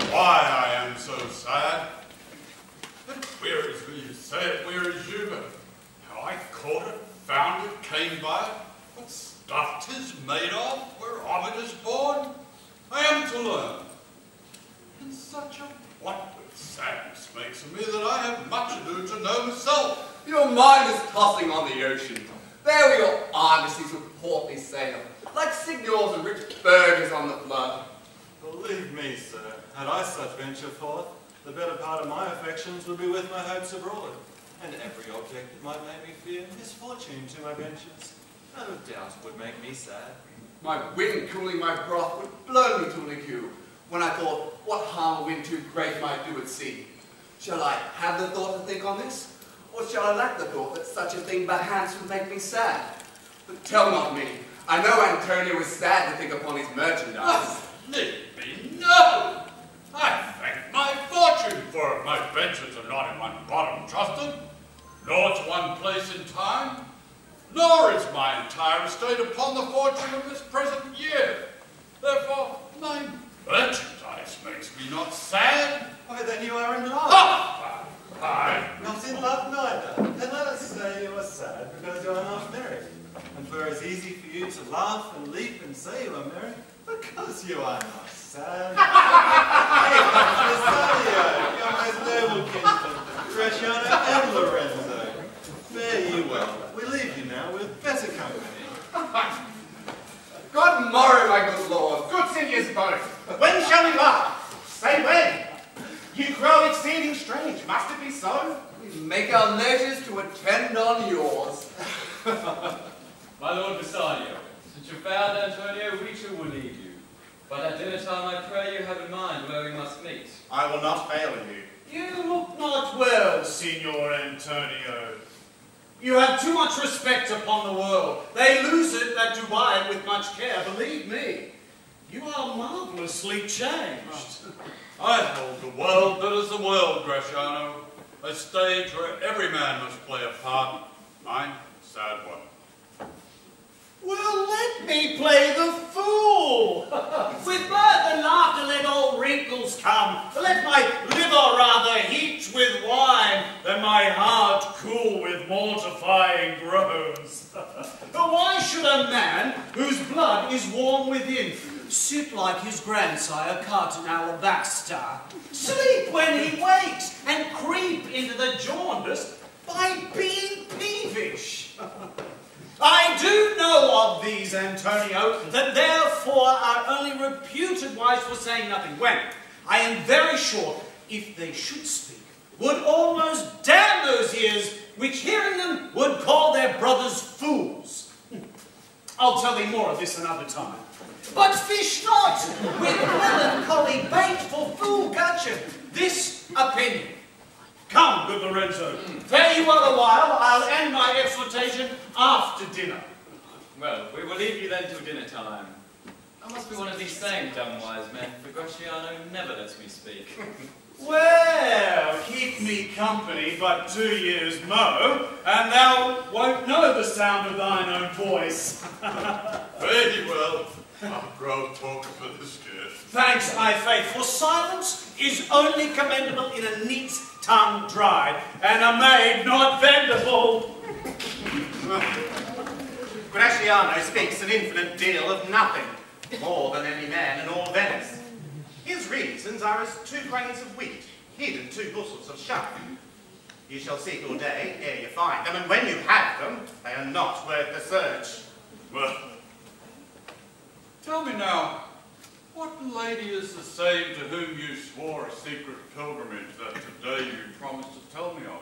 why I am so sad. It wearies me, you say it wearies you, but how I caught it, found it, came by it, what stuff 'tis made of, whereof it is born, I am to learn. And such a what with sadness makes of me that I have much ado to know myself. Your mind is tossing on the ocean. There were your argosies with portly sail, like signors and rich burghers on the flood. Believe me, sir, had I such venture forth, the better part of my affections would be with my hopes abroad, and every object that might make me fear misfortune to my ventures, no doubt would make me sad. My wind cooling my broth would blow me to liquor, when I thought what harm a wind too great might do at sea. Shall I have the thought to think on this? Or shall I lack the thought that such a thing perchance would make me sad? But tell not me. I know Antonio is sad to think upon his merchandise. Oh, leave me, no! I thank my fortune for it. My ventures are not in one bottom trusted, nor to one place in time, nor is my entire estate upon the fortune of this present year. Therefore, my merchandise makes me not sad. Why, then you are in love. Not in love neither. Then let us say you are sad because you are not married. And for it's easy for you to laugh and leap and say you are married, because you are not sad. Hey, Tresario, your most noble kinsman, Bresciano and Lorenzo. Fare ye well. We leave you now with better company. Good morrow, my good lord. Good seeing you both. When shall we laugh? Say when. You grow exceeding strange. Must it be so? We make our leisures to attend on yours. My lord Bassanio, since you found Antonio, we too will leave you. But at dinner time I pray you have in mind where we must meet. I will not fail you. You look not well, Signor Antonio. You have too much respect upon the world. They lose it that do buy it with much care, believe me. You are marvelously changed. I hold the world that is the world, Bresciano, a stage where every man must play a part. Mine, a sad one. Well, let me play the fool. With mirth and laughter let all wrinkles come. Let my liver rather heat with wine than my heart cool with mortifying groans. Why should a man whose blood is warm within sit like his grandsire cut in alabaster, sleep when he wakes, and creep into the jaundice by being peevish? I do know of these, Antonio, that therefore are only reputed wise for saying nothing, when I am very sure, if they should speak, would almost damn those ears which hearing them would call their brothers fools. I'll tell thee more of this another time. But fish not with melancholy bait for fool gutcheon. This opinion. Come, good Lorenzo, fare you well a while. I'll end my exhortation after dinner. Well, we will leave you then till dinner time. I must be one of these same dumb wise men, for Gratiano never lets me speak. Well, keep me company but 2 years mo, and thou won't know the sound of thine own voice. Very well. I'll grow talker for this kid. Thanks, my faith, for silence is only commendable in a neat's tongue dried, and a maid not vendible. Gratiano speaks an infinite deal of nothing, more than any man in all Venice. His reasons are as 2 grains of wheat, hid in 2 bushels of chaff. You shall seek all day ere you find them, and when you have them, they are not worth the search. Well, tell me now, what lady is the same to whom you swore a secret pilgrimage that today you promised to tell me of?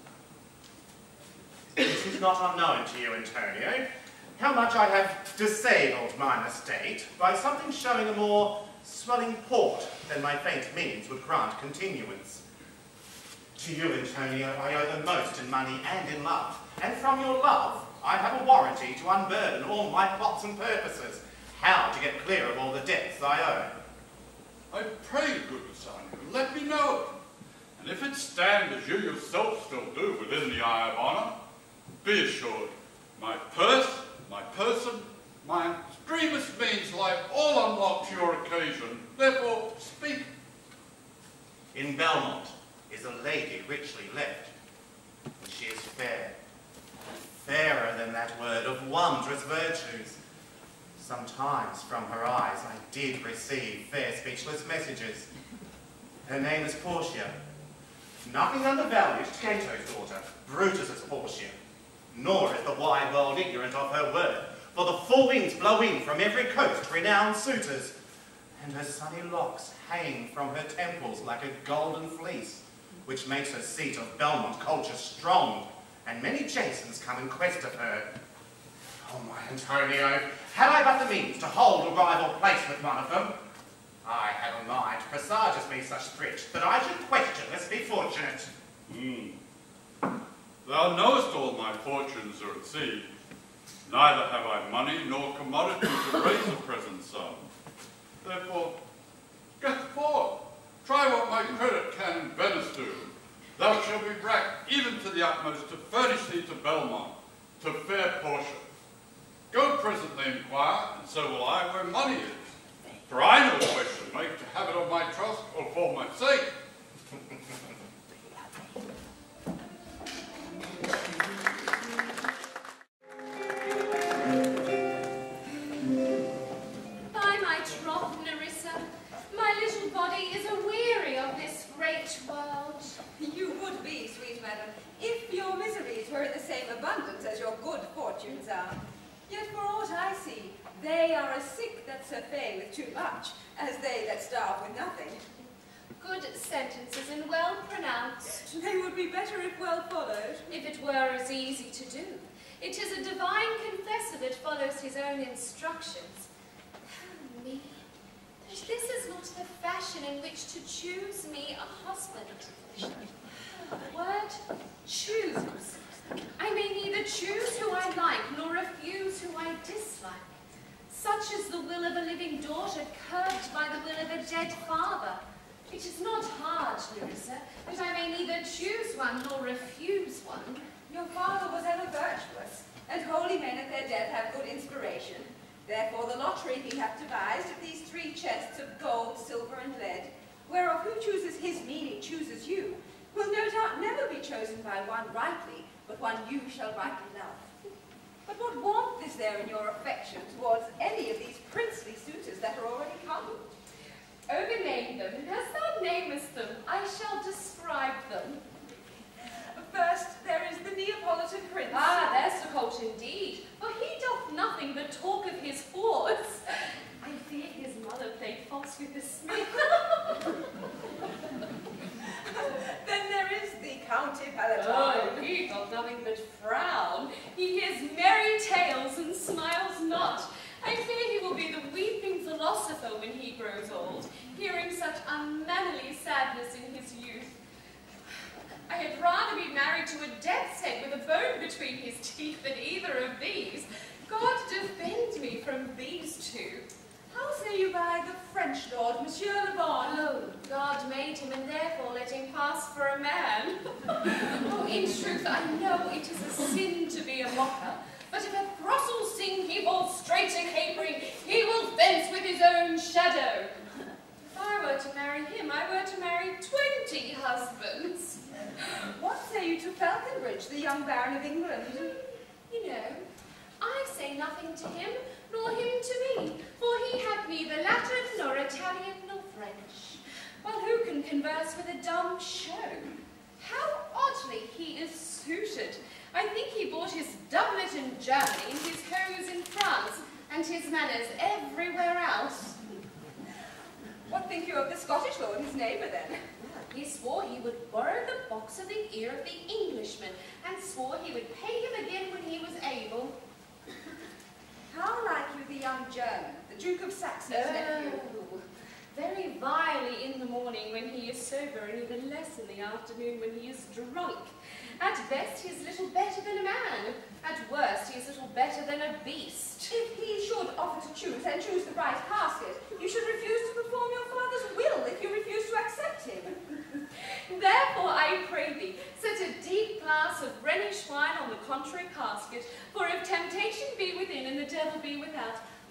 It is not unknown to you, Antonio, how much I have disabled mine estate by something showing a more swelling port than my faint means would grant continuance. To you, Antonio, I owe the most in money and in love, and from your love I have a warranty to unburden all my plots and purposes, how to get clear of all the debts I owe. I pray, good Bassanio, let me know it. And if it stand as you yourself still do within the eye of honour, be assured, my purse, my person, my extremest means lie all unlocked to your occasion. Therefore, speak. in Belmont is a lady richly left, and she is fair, fairer than that word of wondrous virtues. Sometimes from her eyes I did receive fair speechless messages. Her name is Portia. Nothing undervalued Cato's daughter, Brutus's Portia, nor is the wide world ignorant of her worth, for the full winds blow in from every coast renowned suitors, and her sunny locks hang from her temples like a golden fleece, which makes her seat of Belmont culture strong, and many jasons come in quest of her. Oh, my Antonio, had I but the means to hold a rival place with one of them, I have a mind presages me such thrift that I should questionless be fortunate. Thou knowest all my fortunes are at sea. Neither have I money nor commodity to raise a present sum. Therefore, get forth. Try what my credit can in Venice do. Thou shalt be racked even to the utmost to furnish thee to Belmont, to fair Portia. Go presently inquire, and so will I, where money is. For I know what I should make to have it of my trust or for my sake. By my troth, Nerissa, my little body is a-weary of this great world. You would be, sweet madam, if your miseries were in the same abundance as your good fortunes are. Yet for aught I see, they are as sick that surfeit with too much, as they that starve with nothing. Good sentences and well pronounced. They would be better if well followed. If it were as easy to do. It is a divine confessor that follows his own instructions. Oh, me, that this is not the fashion in which to choose me a husband. The word choose. I may neither choose who I like, nor refuse who I dislike. Such is the will of a living daughter, curbed by the will of a dead father. It is not hard, Nerissa, that I may neither choose one nor refuse one. Your father was ever virtuous, and holy men at their death have good inspiration. Therefore the lottery he hath devised of these 3 chests of gold, silver, and lead, whereof who chooses his meaning chooses you, will no doubt never be chosen by one rightly, but one you shall rightly love. But what warmth is there in your affection towards any of these princely suitors that are already come? Overname them, and as thou namest them, I shall describe them. First, there is the Neapolitan prince. Ah, there's the colt indeed, for he doth nothing but talk of his hoards. I fear his mother played false with the smith. Then there is the County Palatine. Oh, he doth nothing but frown. He hears merry tales and smiles not. I fear he will be the weeping philosopher when he grows old, hearing such unmannerly sadness in his youth. I had rather be married to a death's head with a bone between his teeth than either of these. God defend me from these two. How say you by the French lord, Monsieur Le Bon? Oh, God made him, and therefore let him pass for a man. Oh, in truth, I know it is a sin to be a mocker, but if a throstle sing he falls straight a capering, he will fence with his own shadow. If I were to marry him, I were to marry 20 husbands. What say you to Falconbridge, the young Baron of England? You know, I say nothing to him, nor him to me, for he hath neither Latin, nor Italian, nor French. Well, who can converse with a dumb show? How oddly he is suited. I think he bought his doublet in Germany, and his hose in France, and his manners everywhere else. What think you of the Scottish lord, his neighbour, then? He swore he would borrow the box of the ear of the Englishman, and swore he would pay him again when he was able. How like you the young German, the Duke of Saxon's nephew? Oh, very vilely in the morning when he is sober, and even less in the afternoon when he is drunk. At best, he is little better than a man. At worst, he is little better than a beast. If he should offer to choose, and choose the right casket, you should refuse to perform your father's will if you refuse to accept him. Therefore, I pray thee, set a deep glass of Rhenish wine on the contrary casket, for if temptation be within and the devil be without, I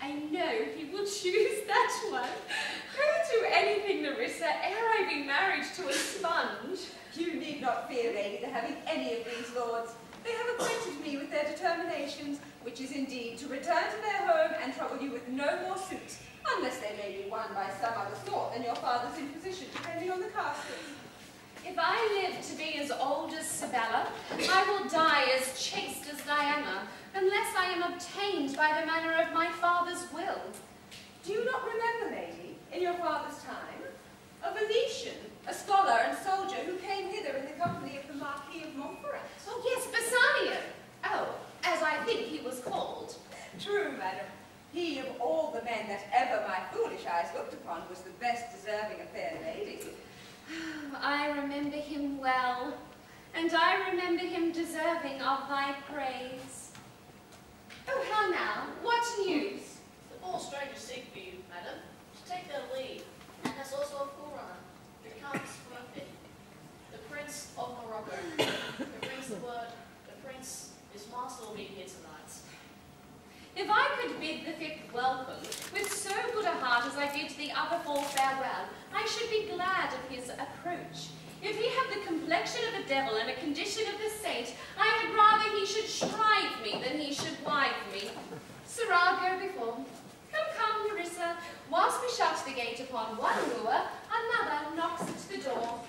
I know he will choose that one. I will do anything, Nerissa, ere I be married to a sponge. You need not fear, lady, the having any of these lords. They have acquainted me with their determinations, which is indeed to return to their home and trouble you with no more suits, unless they may be won by some other sort than your father's imposition, depending on the castles. If I live to be as old as Sibella, I will die as chaste as Diana, unless I am obtained by the manner of my father's will. Do you not remember, lady, in your father's time, a Venetian, a scholar and soldier who came hither in the company of the Marquis of Montferrat? Oh, yes, Bassanio. Oh, as I think he was called. True, madam. He, of all the men that ever my foolish eyes looked upon, was the best deserving of fair ladies. I remember him well, and I remember him deserving of thy praise. Oh, how now? What news? The four strangers seek for you, madam, to take their leave, and there's also a forerunner that comes from a pit. The Prince of Morocco, who brings the word, the Prince, his master will be here tonight. If I could bid the fifth welcome, with so good a heart as I bid the other four farewell, I should be glad of his approach. If he have the complexion of a devil and a condition of the saint, I had rather he should shrive me than he should wive me. Sirrah, go before. Come, come, Nerissa. Whilst we shut the gate upon one wooer, another knocks at the door.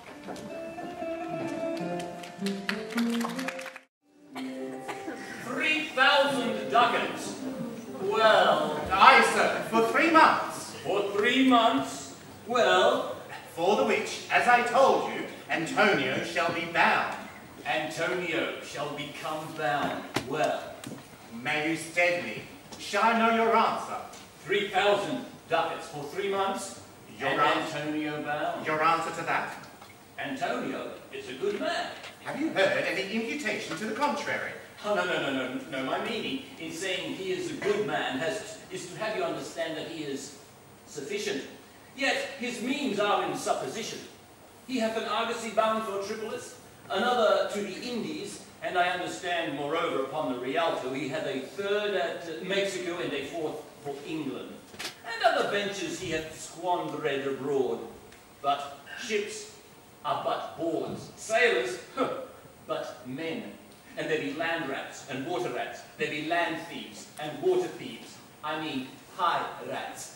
3,000 ducats. Well, Aye, sir, for 3 months. for 3 months. Well, For the which, as I told you, Antonio shall be bound. Antonio shall become bound. Well, May you steadily. Shall I know your answer? 3,000 ducats for 3 months. Your And answer. Antonio bound. Your answer to that? Antonio is a good man. Have you heard any imputation to the contrary? Oh, no. My meaning in saying he is a good man is to have you understand that he is sufficient. Yet his means are in supposition. He hath an argosy bound for Tripolis, another to the Indies, and I understand, moreover, upon the Rialto, he hath a third at Mexico and a fourth for England. And other ventures he hath squandered abroad. But ships are but boards, sailors, but men. And there be land rats and water rats. There be land thieves and water thieves. I mean, high rats.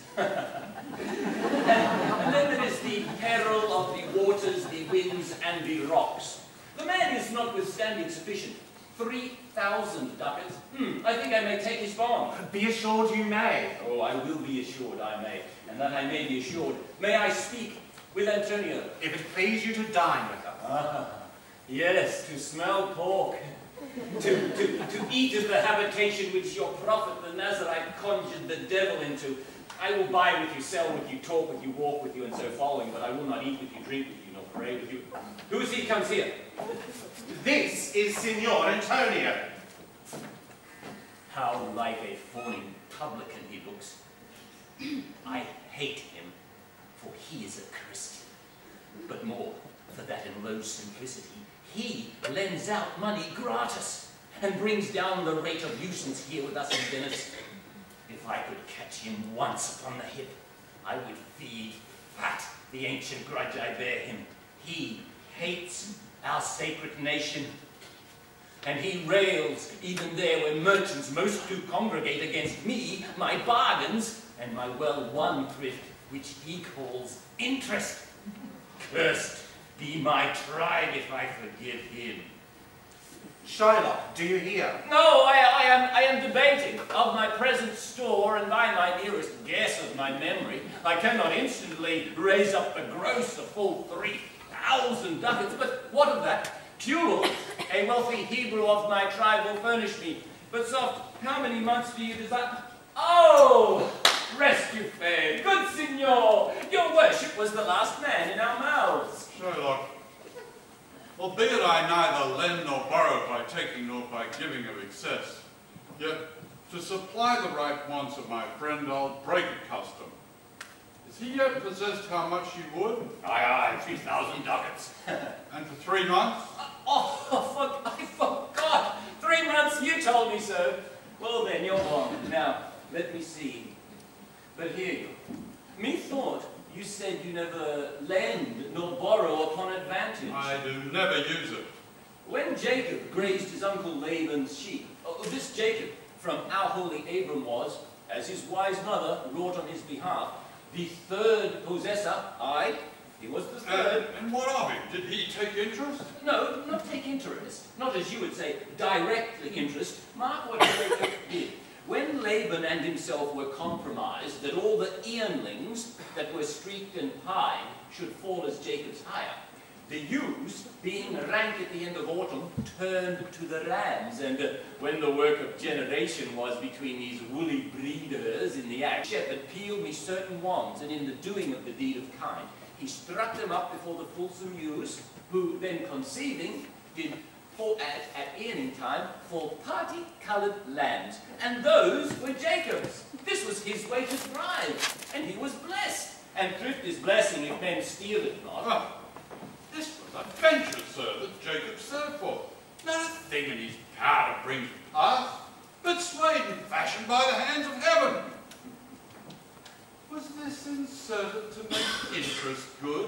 and then there is the peril of the waters, the winds, and the rocks. The man is notwithstanding sufficient. 3,000 ducats. I think I may take his bond. Be assured you may. Oh, I will be assured I may. And that I may be assured. May I speak with Antonio? If it please you to dine with us. Ah, yes, to smell pork. To eat of the habitation which your prophet the Nazarite conjured the devil into. I will buy with you, sell with you, talk with you, walk with you, and so following, but I will not eat with you, drink with you, nor pray with you. Who is he comes here? This is Signor Antonio. How like a fawning publican he looks. I hate him, for he is a Christian. But more, for that in low simplicity, he lends out money gratis, and brings down the rate of usance here with us in Venice. If I could catch him once upon the hip, I would feed fat the ancient grudge I bear him. He hates our sacred nation, and he rails even there where merchants most do congregate against me, my bargains, and my well-won thrift, which he calls interest. Cursed be my tribe if I forgive him. Shylock, do you hear? No, I am debating of my present store, and by my nearest guess of my memory, I cannot instantly raise up the gross a full 3,000 ducats, but what of that? Tuel, a wealthy Hebrew of my tribe, will furnish me. But soft, how many months do you desire? Oh, rest you fair, good signor, your worship was the last man in our mouths. Sherlock, albeit I neither lend nor borrow by taking nor by giving of excess, yet to supply the right wants of my friend, I'll break a custom. Is he yet possessed how much you would? Aye, 3,000 ducats. And for 3 months? Oh, I forgot. 3 months, you told me so. Well then, you're on. Now, let me see. But hear you. Methought you said you never lend nor borrow upon advantage. I do never use it. When Jacob grazed his uncle Laban's sheep, this Jacob from our holy Abram was, as his wise mother wrought on his behalf, the third possessor, aye, he was the third. And what of him? Did he take interest? No, not take interest. Not as you would say, directly interest. Mark what Jacob did. When Laban and himself were compromised that all the earlings that were streaked and pied should fall as Jacob's hire, the ewes, being rank at the end of autumn, turned to the rams, and when the work of generation was between these woolly breeders in the act, shepherd peeled me certain wands, and in the doing of the deed of kind, he struck them up before the fulsome ewes, who then conceiving, did for at earning time for party-coloured lambs, and those were Jacob's. This was his way to thrive, and he was blessed. And thrift is blessing if men steal it not. Ah, this was a venture, sir, that Jacob served for. Not a thing in his power to bring to pass, but swayed and fashioned by the hands of heaven. Was this inserted to make interest good?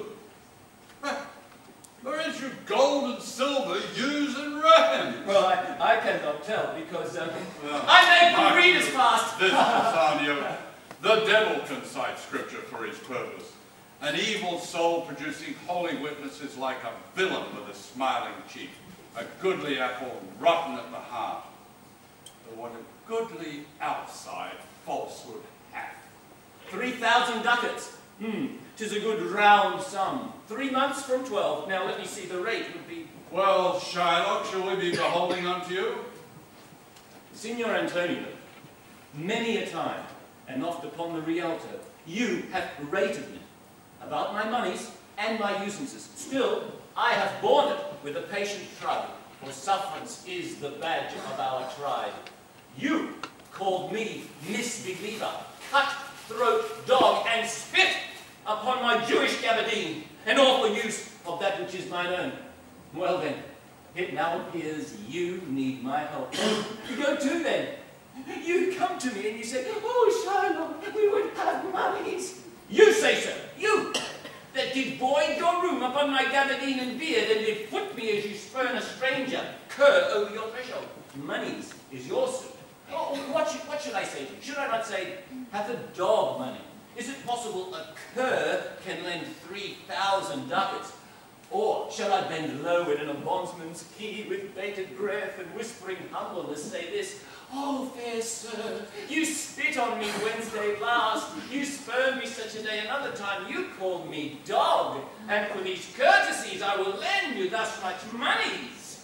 Or is your gold and silver ewes and rams? Well, I cannot tell, because I make the breeders fast. This, Bassanio, the devil can cite scripture for his purpose. An evil soul producing holy witnesses like a villain with a smiling cheek, a goodly apple rotten at the heart. But what a goodly outside falsehood hath. 3,000 ducats. 'Tis a good round sum. 3 months from 12. Now let me see, the rate would be... Well, Shylock, shall we be beholding unto you? Signor Antonio, many a time, and oft upon the Rialto, you have rated me about my monies and my usances. Still, I have borne it with a patient shrug, for sufferance is the badge of our tribe. You called me misbeliever, cut-throat dog, and spit upon my Jewish gabardine, and awful use of that which is mine own. Well then, it now appears you need my help. Go to then. You come to me and you say, oh, Shylock, we would have monies. You say so, you, that did void your room upon my gabardine and beard, and did foot me as you spurn a stranger, cur over your threshold. Monies is your suit. Oh, what should I say? Should I not say, hath a dog money? Is it possible a cur can lend 3,000 ducats? Or shall I bend low in an bondsman's key with bated breath and whispering humbleness say this, oh, fair sir, you spit on me Wednesday last, you spurned me such a day another time, you called me dog, and for these courtesies I will lend you thus much monies.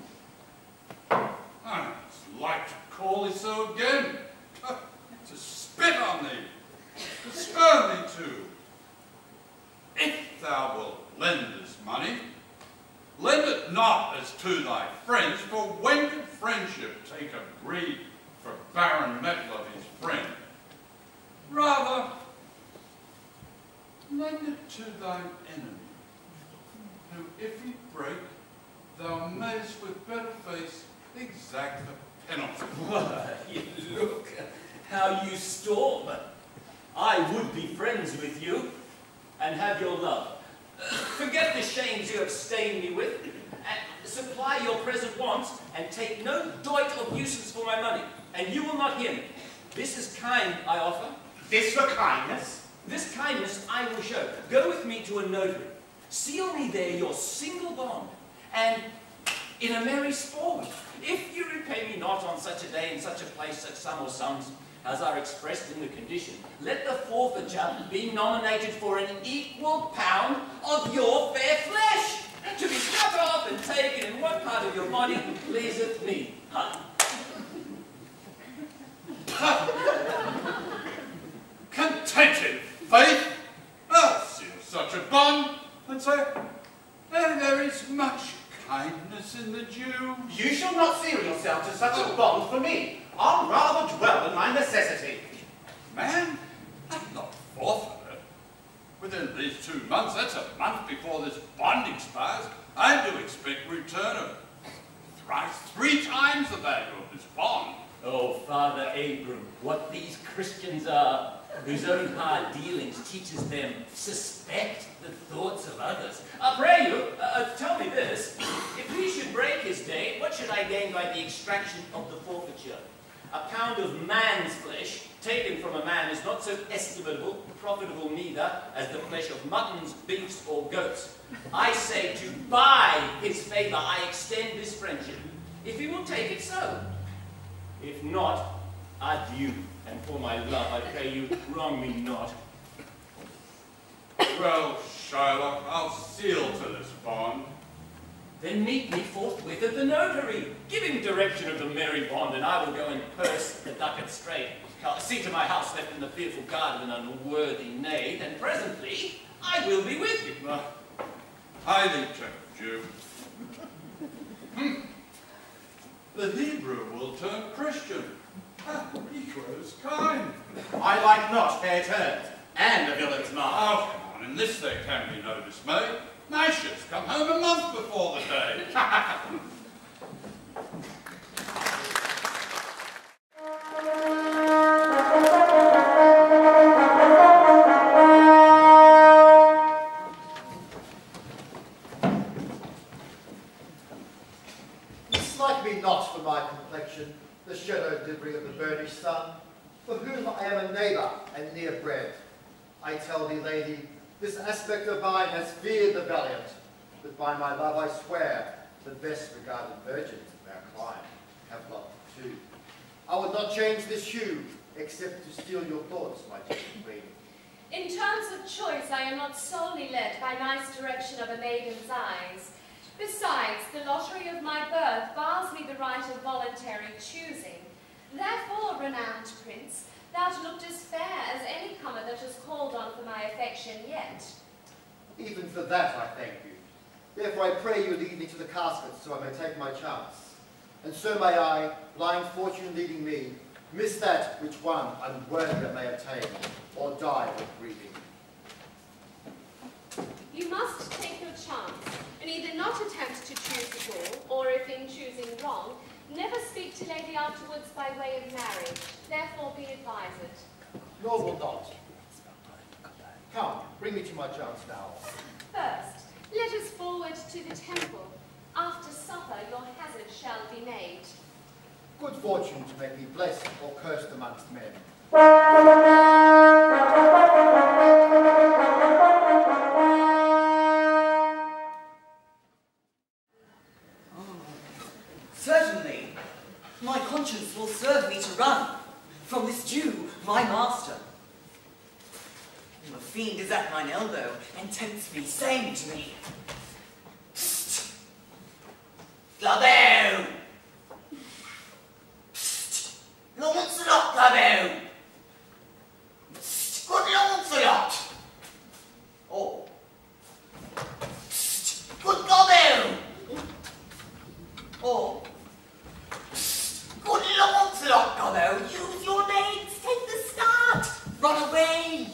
It's like to call thee so again, to spit on thee, to spurn thee too. If thou wilt lend this money, lend it not as to thy friends, for when did friendship take a breed for Baron Metler his friend? Rather, lend it to thine enemy, who if he break, thou mayst with better face exact the penalty. Why, look how you storm. I would be friends with you, and have your love. Forget the shames you have stained me with, and supply your present wants, and take no doit of uses for my money, and you will not hear me. This is kind I offer. This for kindness? This kindness I will show. Go with me to a notary. Seal me there your single bond, and in a merry sport, if you repay me not on such a day, in such a place, such sum or sums, as are expressed in the condition, let the forfeiture be nominated for an equal pound of your fair flesh, to be cut off and taken in what part of your body pleaseth me. Contented, faith? I'll seal such a bond, and say, there is much kindness in the Jew. You shall not seal yourself to such a bond for me. I'll rather dwell in my necessity. Man, I've not forfeited. Within these 2 months, that's a month before this bond expires, I do expect return of thrice 3 times the value of this bond. Oh, Father Abram, what these Christians are. whose own hard dealings teaches them suspect the thoughts of others. I pray you, tell me this. If he should break his date, what should I gain by the extraction of the forfeiture? A pound of man's flesh, taken from a man, is not so estimable, profitable neither, as the flesh of muttons, beefs, or goats. I say, to buy his favour, I extend this friendship. If he will take it, so. If not, adieu. And for my love, I pray you, wrong me not. Well, Shylock, I'll seal to this bond. Then meet me forthwith at the notary. Give him direction of the merry bond, and I will go and purse the ducat straight. I'll see to my house left in the fearful guard of an unworthy knave, and presently I will be with you. Highly checked, Jew. The Hebrew will turn Christian. He grows kind. I like not fair turns, and a villain's mark. Oh, come on, in this there can be no dismay. Nicias come home a month before the day. Dislike me not for my complexion, the shadow debris of the burnished sun, for whom I am a neighbour and near bred. I tell thee, lady, this aspect of mine has feared the valiant, but by my love I swear, the best regarded virgins of our clime have loved too. I would not change this hue, except to steal your thoughts, my gentle queen. In terms of choice, I am not solely led by nice direction of a maiden's eyes. Besides, the lottery of my birth bars me the right of voluntary choosing. Therefore, renowned prince, thou'rt looked as fair as any comer that has called on for my affection yet. Even for that I thank you. Therefore I pray you lead me to the casket, so I may take my chance. And so may I, blind fortune leading me, miss that which one unworthier may attain, or die with grieving. You must take your chance, and either not attempt to choose at all, or if in choosing wrong, never speak to lady afterwards by way of marriage. Therefore be advised. Nor will not. Come, bring me to my chance now. First, let us forward to the temple. After supper your hazard shall be made. Good fortune to make me blessed or cursed amongst men. Certainly, my conscience will serve me to run from this Jew, my master. The fiend is at mine elbow and tempts me, saying to me, "Psst! Glabau! Psst! Launcelot Glabau! Psst! Good Launcelot! Oh! Psst! Good Glabau! Oh! Good Launcelot, Gobbo, use your legs, take the start, run away.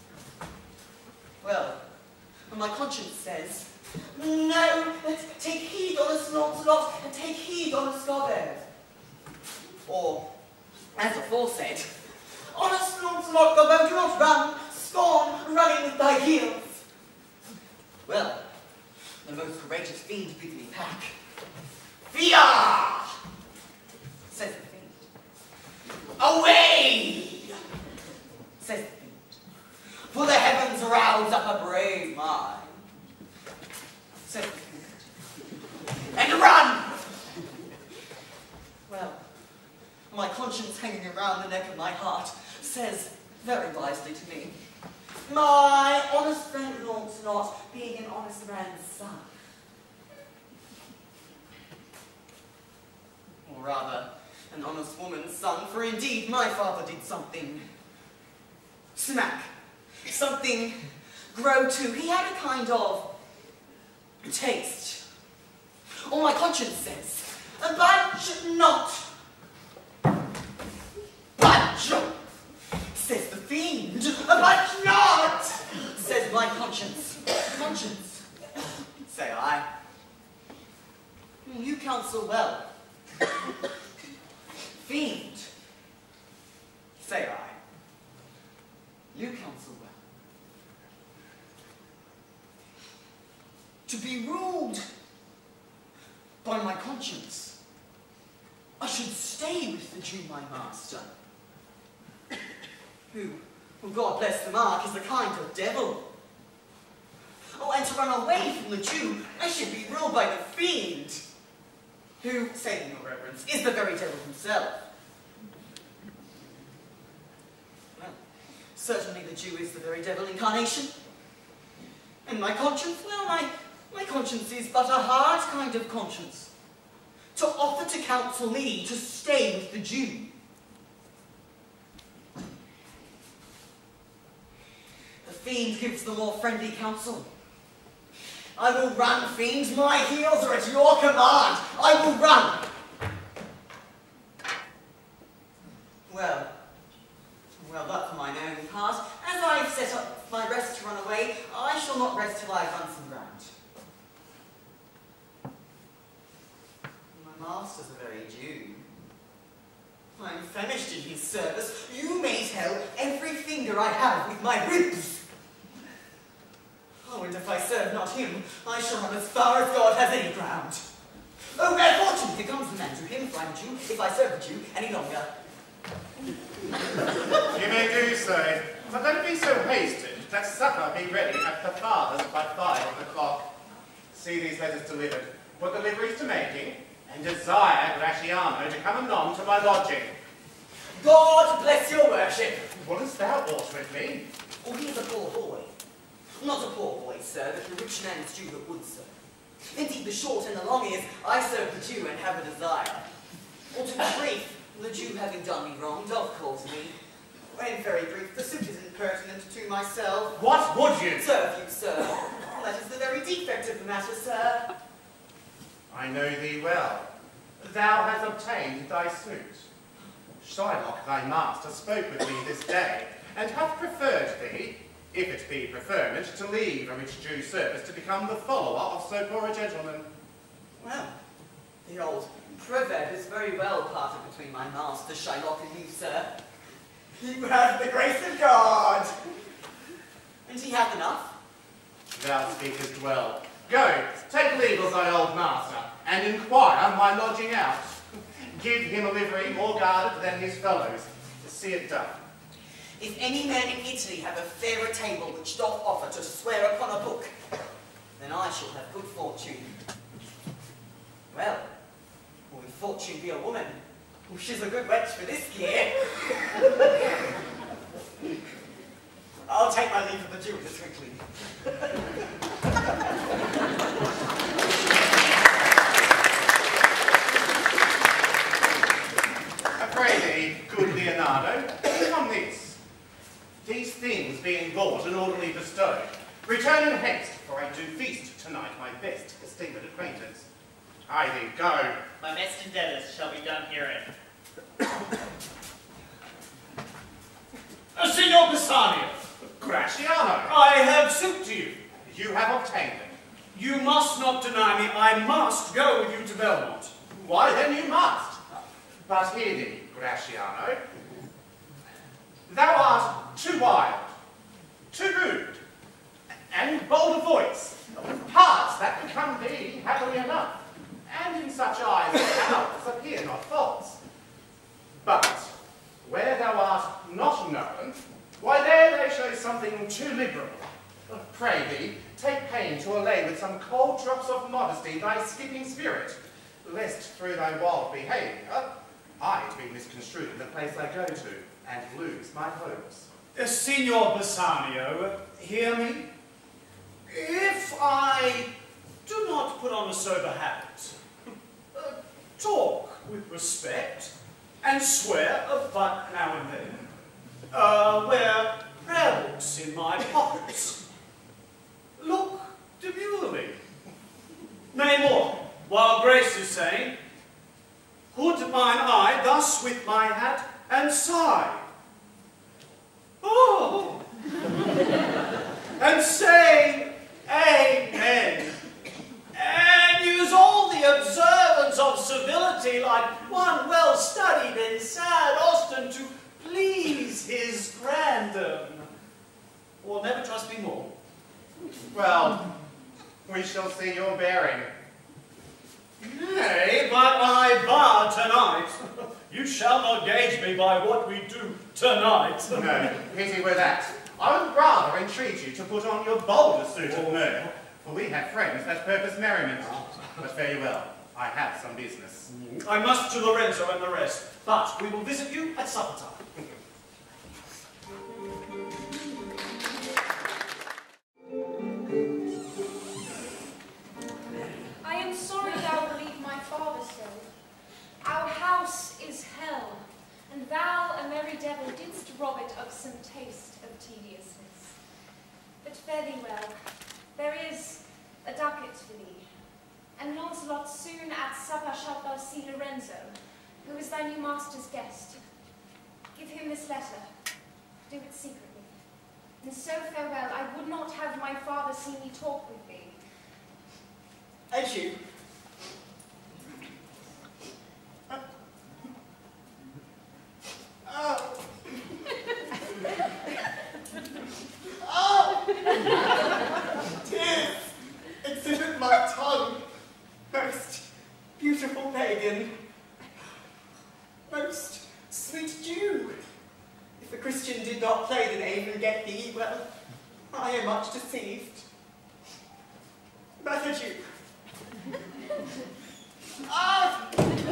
Well, my conscience says, no, take heed, honest Launcelot, and take heed, honest Gobbo. Or, as aforesaid, honest Launcelot, Gobbo, do not run, scorn running with thy heels. Well, the most courageous fiend bid me pack. Fear! Says the fiend. Away! Says the fiend. For the heavens rouse up a brave mind. Says the fiend. And run! Well, my conscience hanging around the neck of my heart says very wisely to me, my honest friend Launcelot being an honest man's son. Or rather, an honest woman's son, for indeed my father did something smack, something grow to. He had a kind of taste. Or my conscience says, budge not. Budge, says the fiend. Budge not, says my conscience. Conscience, say I. You counsel well. Fiend, say I. to be ruled by my conscience. I should stay with the Jew, my master, who, God bless the mark, is a kind of devil. Oh, and to run away from the Jew, I should be ruled by the fiend, who, saving your reverence, is the very devil himself. Well, certainly the Jew is the very devil incarnation. And my conscience, well, my conscience is but a hard kind of conscience, to offer to counsel me to stay with the Jew. The fiend gives the more friendly counsel. I will run, fiends, my heels are at your command. I will run. Well, but for mine own part, as I've set up my rest to run away, I shall not rest till I've run some ground. My master's a very Jew. I'm famished in his service. You may tell every finger I have with my ribs. Oh, and if I serve not him, I shall run as far as God has any ground. Oh, bad fortune! Here comes the man to him, if I'm a Jew, if I serve the Jew any longer. You may do so, but don't be so hasted. Let supper be ready at the father's by 5 o'clock. See these letters delivered. Put the liveries to making, and desire Gratiano to come anon to my lodging. God bless your worship. What hast thou brought with me? Oh, he is a poor boy. Not a poor boy, sir, but the rich man's Jew that would serve. Indeed, the short and the long is, I serve the Jew and have a desire. Or to be brief, the Jew having done me wrong, doth call to me. In very brief, the suit is impertinent to myself. What would you? Serve you, sir. That is the very defect of the matter, sir. I know thee well. Thou hast obtained thy suit. Shylock, thy master, spoke with me this day, and hath preferred thee, if it be preferment, to leave a rich Jew service to become the follower of so poor a gentleman. Well, the old proverb is very well parted between my master, Shylock, and you, sir. You have the grace of God. And he hath enough. Thou speakest well. Go, take leave of thy old master, and inquire my lodging out. Give him a livery more guarded than his fellows, to see it done. If any man in Italy have a fairer table which doth offer to swear upon a book, then I shall have good fortune. Well, or if fortune be a woman, well, she's a good wench for this year. I'll take my leave of the Jew in a twinkling. Pray thee, good Leonardo, come this. These things being bought and orderly bestowed, return in haste, for I do feast tonight my best esteemed acquaintance. I thee go. My best endeavours shall be done herein. Signor Bassanio. Gratiano. I have suit to you. You have obtained it. You must not deny me. I must go with you to Belmont. Why then you must. But hear thee, Gratiano. Thou art too wild, too rude, and bold of voice, parts that become thee happily enough, and in such eyes as ours appear not false. But where thou art not known, why there they show something too liberal. Pray thee, take pain to allay with some cold drops of modesty thy skipping spirit, lest through thy wild behaviour I be misconstrued in the place I go to, and lose my hopes. Signor Bassanio, hear me. If I do not put on a sober habit, talk with respect, and swear a butt now and then, wear prayer books in my pockets, look demurely. Nay more, while Grace is saying, hood mine eye thus with my hat and sigh. Oh! And say, Amen. And use all the observance of civility like one well studied and sad Austin to please his grandam. Or never trust me more. Well, we shall see your bearing. Nay, but I bar tonight. You shall not gauge me by what we do tonight. No, pity with that. I would rather entreat you to put on your bolder suit of mail, for we have friends that purpose merriment. But fare you well, I have some business. I must to Lorenzo and the rest, but we will visit you at supper time. I am sorry thou will leave my father so. Our house is hell, and thou, a merry devil, didst rob it of some taste of tediousness. But fare thee well, there is a ducat for thee, and Launcelot soon at supper shalt thou see Lorenzo, who is thy new master's guest. Give him this letter, do it secretly, and so farewell. I would not have my father see me talk with thee. Adieu. Oh. Oh! Tears exhibit my tongue. Most beautiful pagan. Most sweet Jew. If a Christian did not play the name and get thee, well, I am much deceived. But adieu. Ah!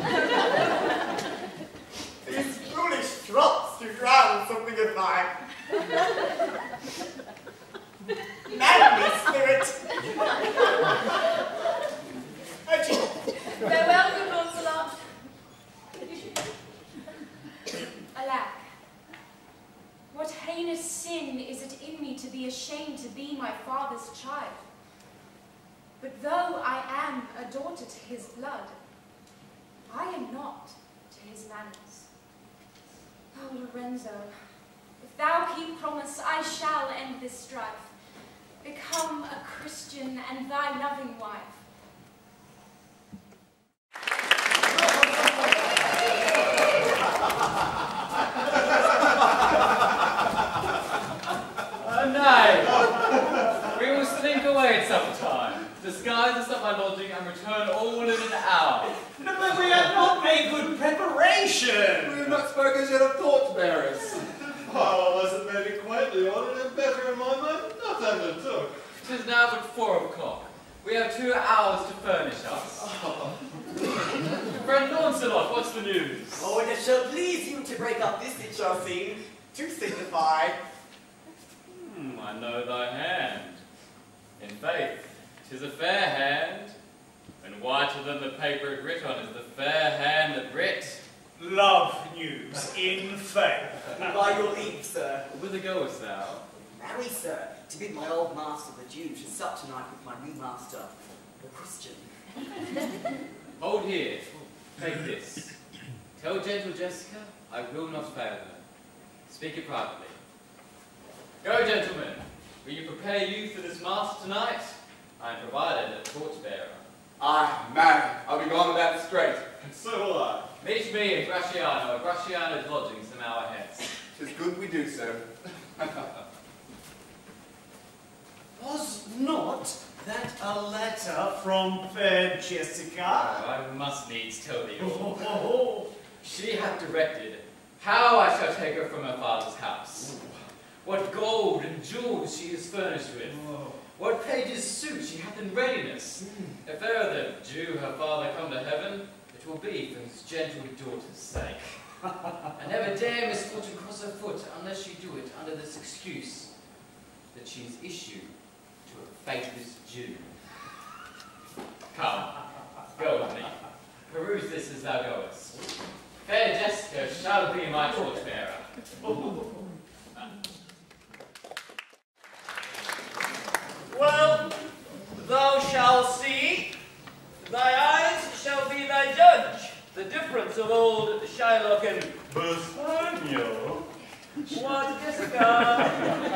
These foolish drops to drown something of mine. Manly spirit. Adieu. Farewell, good Launcelot. Alack, what heinous sin is it in me to be ashamed to be my father's child? But though I am a daughter to his blood, I am not to his manners. Oh, Lorenzo, if thou keep promise, I shall end this strife, become a Christian and thy loving wife. Nay, we will slink away at supper time, disguise us at my lodging, and return all in an hour. No, but we have not made good preparation. We have not spoken yet of torchbearers. Oh, unless it may be quaintly ordered and better in my mind, not undertook. 'Tis now but 4 o'clock. We have 2 hours to furnish us. Friend Launcelot, what's the news? Oh, and it shall please you to break up this it shall seem, to signify. I know thy hand. In faith, 'tis a fair hand, and whiter than the paper it writ on is the fair hand that writ. Love news, in faith. By your leave, sir. Whither goest thou? Marry, sir, to bid my old master the Jew to sup tonight with my new master, the Christian. Hold here, take this. Tell gentle Jessica I will not fail her. Speak it privately. Go, gentlemen. Will you prepare youth for this master tonight? I am provided a torchbearer. Aye, marry. I'll be gone about straight. And so will I. Meet me in Gratiano, at Gratiano's lodging some hour hence. 'Tis good we do so. Was not that a letter from fair Jessica? Oh, I must needs tell thee all. She hath directed how I shall take her from her father's house, what gold and jewels she is furnished with, what page's suit she hath in readiness. If e'er the Jew her father come to heaven, it will be for his gentle daughter's sake. And never dare misfortune cross her foot unless she do it under this excuse, that she is issued to a faithless Jew. Come, go with me. Peruse this as thou goest. Fair Jessica shall be my torchbearer. Well, thou shalt see. Thy eyes shall be thy judge. The difference of old Shylock and Bassanio. What, Jessica?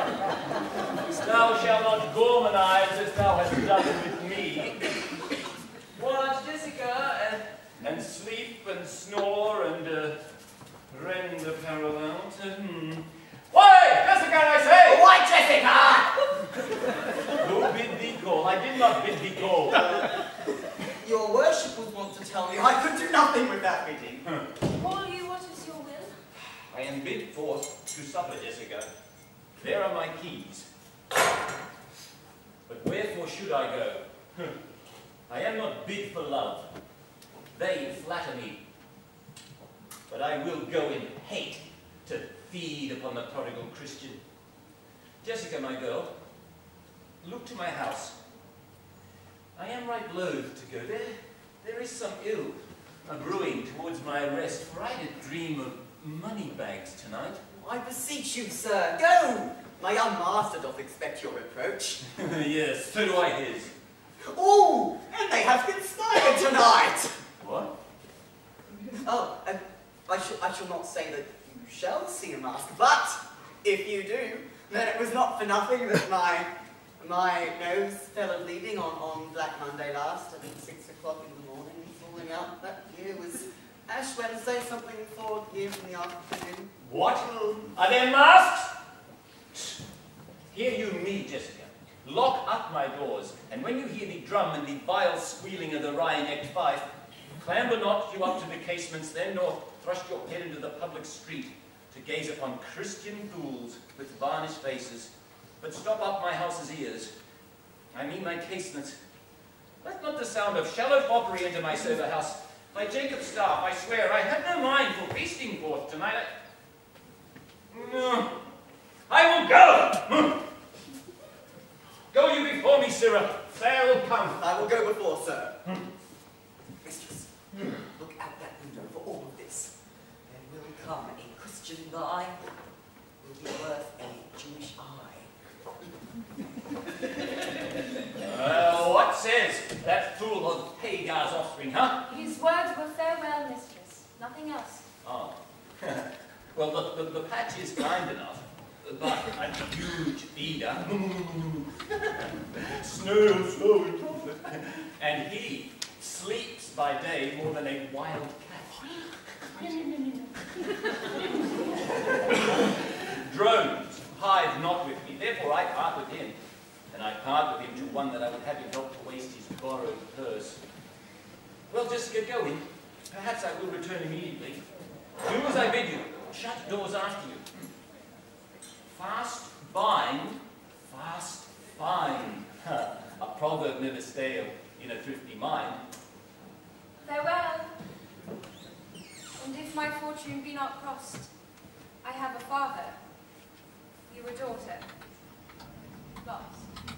Thou shalt not gormanize as thou hast done with me. What, Jessica? And sleep and snore and rend the paramount. Why, Jessica, I say! Why, Jessica? Who bid thee call? I did not bid thee call. hall. Your worship was wont to tell me I could do nothing with that bidding. All you, what is your will? I am bid forth to supper, Jessica. There are my keys. But wherefore should I go? I am not bid for love. They flatter me. But I will go in hate to feed upon the prodigal Christian. Jessica, my girl, look to my house. I am right loath to go there. There is some ill a-brewing towards my arrest, for I did dream of money bags tonight. I beseech you, sir, go! My young master doth expect your reproach. Yes, so do I his. Oh, and they have conspired tonight! What? Oh, I shall not say that you shall see a mask, but if you do, then it was not for nothing that my nose fell a-bleeding on Black Monday last, I think 6 o'clock in the morning, falling out. That year was Ash Wednesday, something for here in the afternoon. What? Are there masks? Hear you me, Jessica. Lock up my doors, and when you hear the drum and the vile squealing of the wry-necked fife, clamber not you up to the casements then, nor thrust your head into the public street to gaze upon Christian fools with varnished faces, but stop up my house's ears. I mean my casements. Let not the sound of shallow foppery enter my sober house. By Jacob's staff, I swear, I have no mind for feasting forth tonight. No, I will go! Go you before me, sirrah. Fair will come. I will go before, sir. Mistress, look out that window for all of this. There will come a Christian by, will be worth a Jewish eye. What says that fool of Hagar's offspring, huh? His words were farewell, mistress. Nothing else. Oh. Well, the patch is kind enough, but a huge feeder. Snow in profit. And he sleeps by day more than a wild cat. Drones hive not with me, therefore I part with him. And I part with him to one that I would have him help to waste his borrowed purse. Well, Jessica, go in. Perhaps I will return immediately. Do as I bid you. Shut doors after you. Fast bind, fast find. A proverb never stale in a thrifty mind. Farewell. And if my fortune be not crossed, I have a father, you a daughter, lost.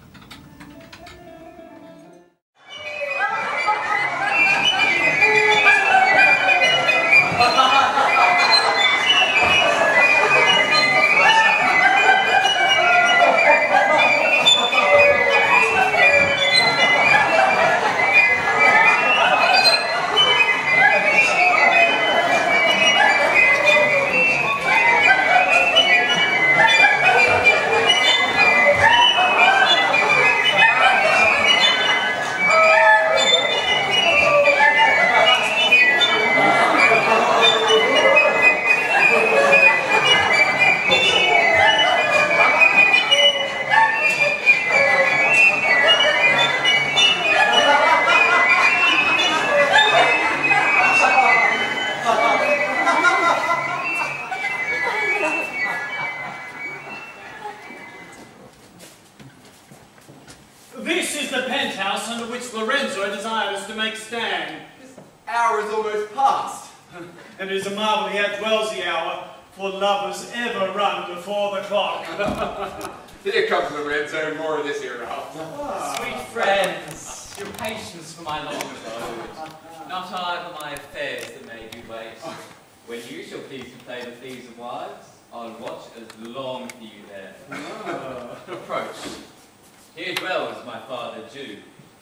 This is the penthouse under which Lorenzo desired us to make stand. This hour is almost past. And it is a marvel here dwells the hour, for lovers ever run before the clock. Here comes Lorenzo, more of this here out. Sweet friends, your patience for my long abode. Not I for my affairs that made you wait. When you shall please to play the thieves and wives, I'll watch as long for you there. Approach. Here dwells my father Jew.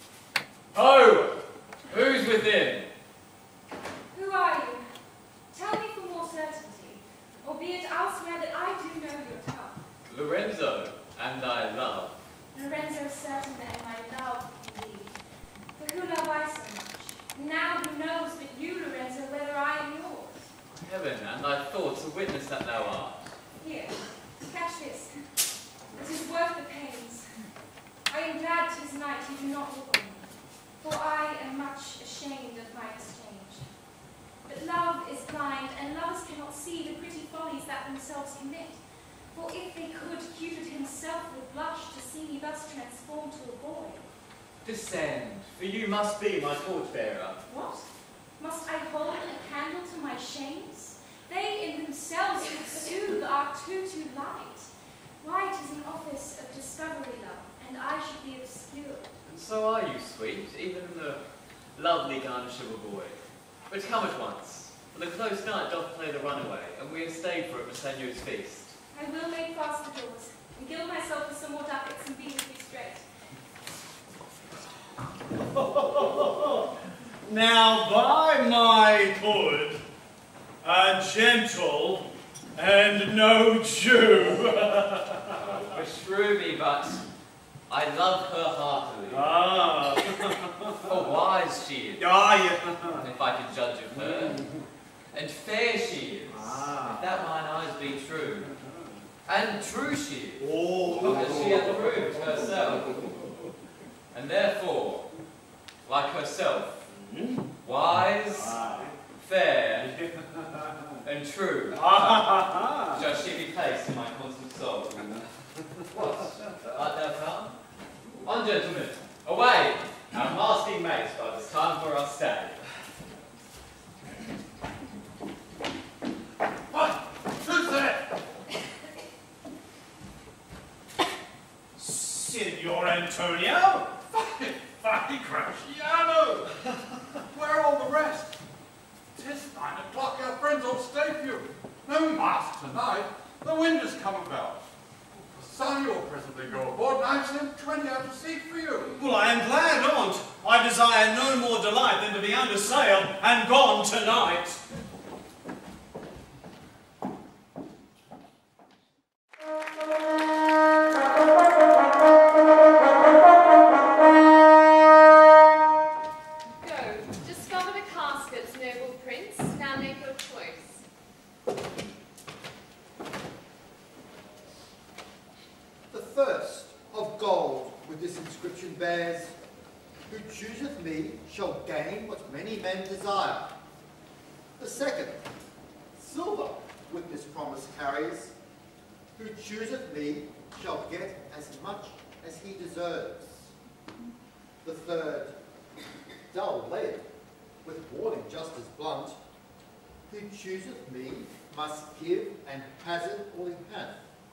Ho! Who's within? Who are you? Tell me for more certainty, albeit I'll swear that I do know your tongue. Lorenzo, and I love. Lorenzo certain that I love indeed. For who love I so much? Now who knows but you, Lorenzo, whether I am yours? Heaven and thy thoughts a witness that thou art. Here, catch this. It is worth the pains. I am glad 'tis night you do not look on me. themselves commit. For if they could, Cupid himself would blush to see me thus transformed to a boy. Descend, for you must be my torch-bearer. What? Must I hold a candle to my shames? They in themselves would soothe are too light. Why, 'tis an office of discovery, love, and I should be obscure. And so are you, sweet, even in the lovely garnish of a boy. But come at once, for the close night doth play the runaway, and we have stayed for it Massenio's feast. I will make fast the doors, and gild myself with some more ducats and be with you straight. Now, by my hood, a gentle and no Jew. Beshrew me, but I love her heartily. Ah. For wise she is, if I can judge of her. And fair she is, if that mine eyes be true. And true she is, as she hath proved herself. And therefore, like herself, wise, fair, and true, shall she be placed in my constant soul. What? Art thou come? On, gentlemen, away! Our masking mates by this time for our stay. What? Who's that? Signor Antonio? Fie, Graciano! Where are all the rest? 'Tis 9 o'clock, our friends all stay few. No mass tonight. The wind has come about. Bassanio will presently go aboard, and I've sent 20 out to seek for you. Well, I am glad on't. I desire no more delight than to be under sail and gone tonight. Chooseth me, must give and hazard all he hath.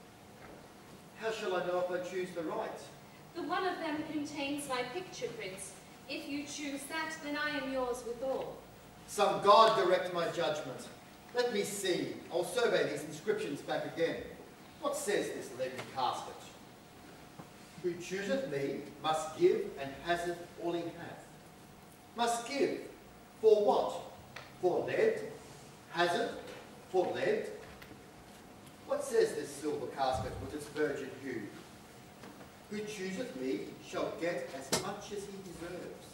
How shall I know if I choose the right? The one of them contains my picture, Prince. If you choose that, then I am yours withal. Some God direct my judgment. Let me see. I'll survey these inscriptions back again. What says this leaden casket? Who chooseth me must give and hazard all he hath. Must give. For what? For lead? Hazard? For lead? What says this silver casket with its virgin hue? Who chooseth me shall get as much as he deserves.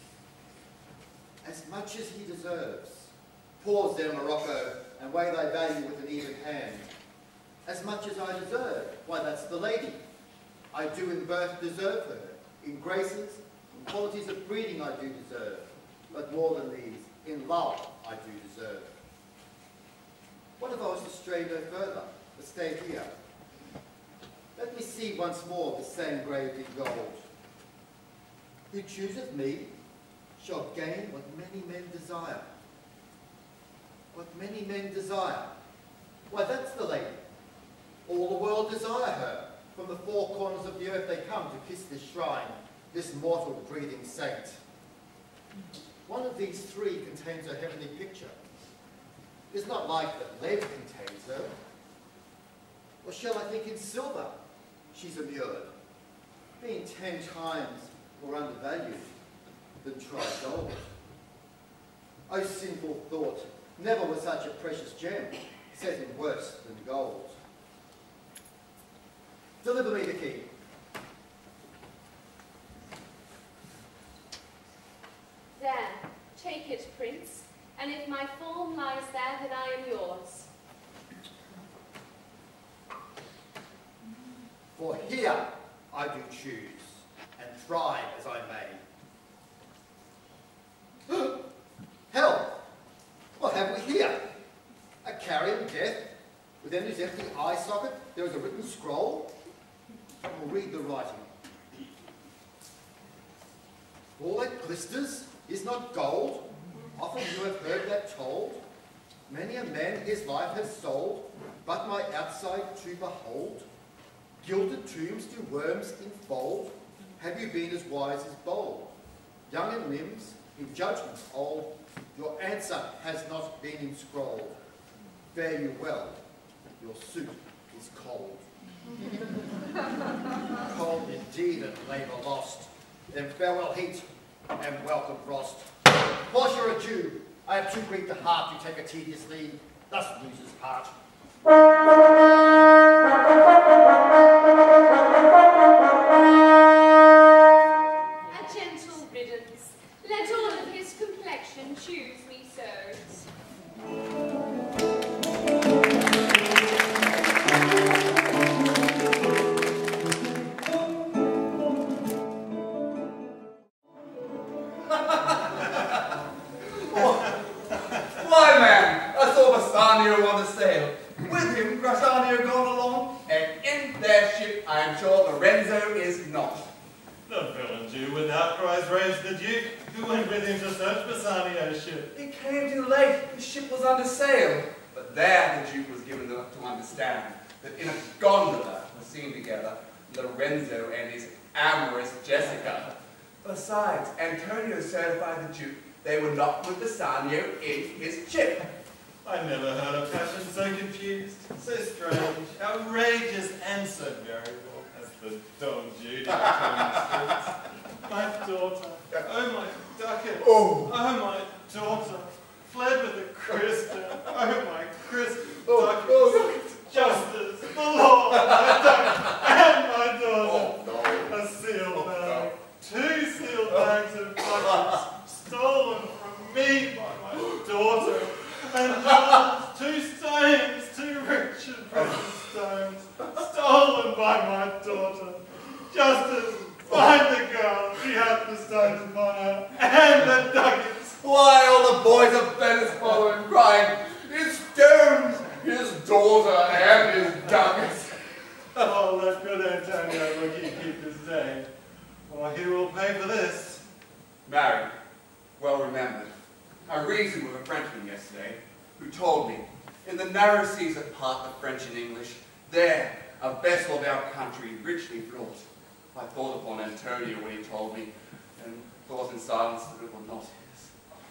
As much as he deserves. Pause there, Morocco, and weigh thy value with an even hand. As much as I deserve. Why, that's the lady. I do in birth deserve her. In graces, in qualities of breeding I do deserve. But more than these, in love I do deserve. What if I was to stray no further, but stay here? Let me see once more the same graved in gold. Who chooseth me shall gain what many men desire. What many men desire. Why, that's the lady. All the world desire her. From the four corners of the earth they come to kiss this shrine, this mortal breathing saint. One of these three contains a heavenly picture. It's not like that lead contains her. Or shall I think in silver she's immured, being 10 times more undervalued than try gold? O sinful thought, never was such a precious gem set in worse than gold. Deliver me the key. There, take it, Prince. And if my form lies there, then I am yours. For here I do choose, and thrive as I may. Hell! What have we here? A carrion death with within his empty eye socket there is a written scroll. I will read the writing. All that glisters is not gold. Often you have heard that told. Many a man his life has sold, but my outside to behold. Gilded tombs do worms enfold. Have you been as wise as bold? Young in limbs, in judgment old, your answer has not been inscrolled. Fare you well, your suit is cold. Cold indeed and labour lost. Then farewell heat and welcome frost. Whilst you're a Jew, I have too great the heart to take a tedious leave, thus lose his part. A gentle riddance. Let all of his complexion choose me so. Why, man, I saw Bassanio on the sail. With him, Grassanio gone along, and in their ship, I am sure Lorenzo is not. The villain Jew with outcries raised the Duke, who went with him to search Bassanio's ship. He came too late, the ship was under sail. But there the Duke was given to understand that in a gondola were seen together Lorenzo and his amorous Jessica. Besides, Antonio certified the Duke they were not with Bassanio in his ship. I never heard a passion so confused, so strange, outrageous, and so variable as the Don Judy my daughter, oh my ducat, oh my daughter, fled with a Christian, oh my Christian ducat, justice, the law, my ducat, and my daughter, a sealed bag, 2 sealed bags of ducats, stolen from me by my daughter, and jewels, 2 stones, 2 rich and precious stones, stolen by my daughter. Justice, find the girl, she hath the stones upon her, and the ducats. Why, all the boys of Venice following, crying, his stones, his daughter, and his ducats. Oh, let good Antonio look you keep his day, or he will pay for this. Married, well remembered. I reasoned with a Frenchman yesterday, who told me, in the narrow seas that part the French and English, there, a vessel of our country richly fraught. I thought upon Antonio when he told me, and thought in silence that it was not his.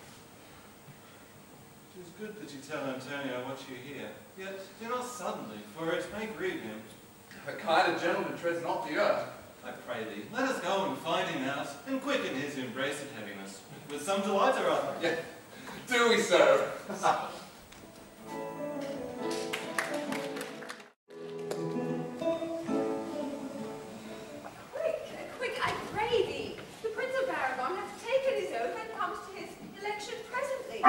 It is good that you tell Antonio what you hear, yet do not suddenly, for it may grieve him. A kind of gentleman treads not the earth. I pray thee, let us go and find him out, and quicken his embraced heaviness, with some delight or other. Yeah, do we so? Quick, I pray thee. The Prince of Aragon hath taken his oath and comes to his election presently.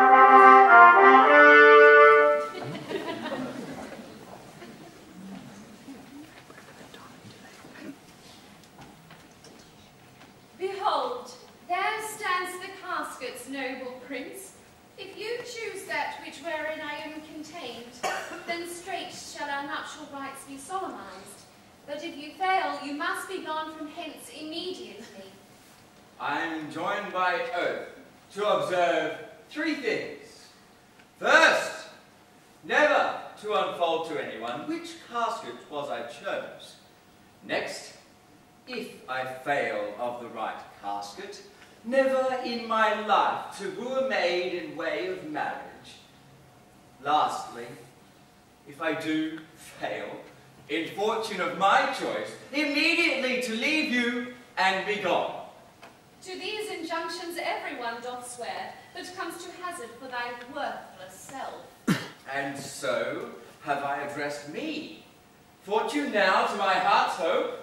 Behold, there stands the caskets, noble prince. If you choose that which wherein I am contained, then straight shall our nuptial rites be solemnized. But if you fail, you must be gone from hence immediately. I am enjoined by oath to observe 3 things. First, never to unfold to anyone which casket was I chose. Next, if I fail of the right casket, never in my life to woo a maid in way of marriage. Lastly, if I do fail, in fortune of my choice, immediately to leave you and be gone. To these injunctions everyone doth swear, that comes to hazard for thy worthless self. And so have I addressed me. Fortune now to my heart's hope.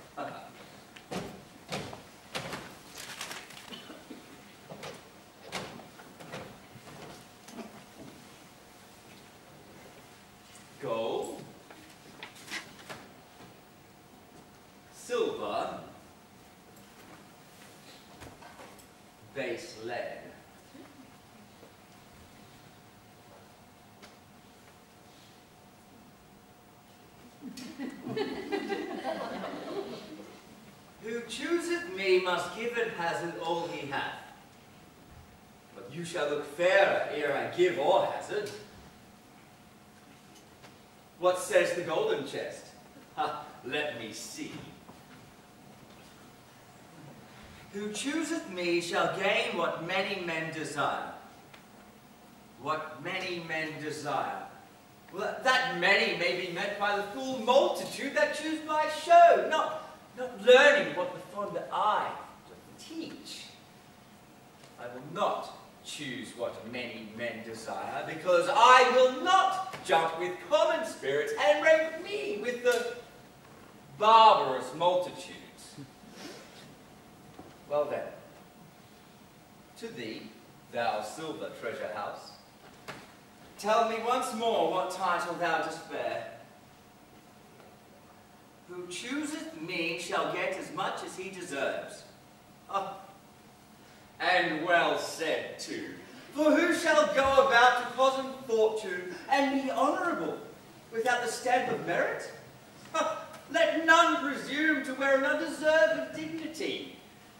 Gold, silver, base lead, must give and hazard all he hath. But you shall look fairer ere I give or hazard. What says the golden chest? Ha, let me see. Who chooseth me shall gain what many men desire. What many men desire. Well, that many may be meant by the full multitude that choose by show, not learning what the fonder eye doth teach. I will not choose what many men desire, because I will not jump with common spirits and rank me with the barbarous multitudes. Well then, to thee, thou silver treasure house, tell me once more what title thou dost bear. Who chooseth me shall get as much as he deserves. Ah, and well said too. For who shall go about to cause him fortune and be honourable without the stamp of merit? Ah, let none presume to wear an undeserved dignity.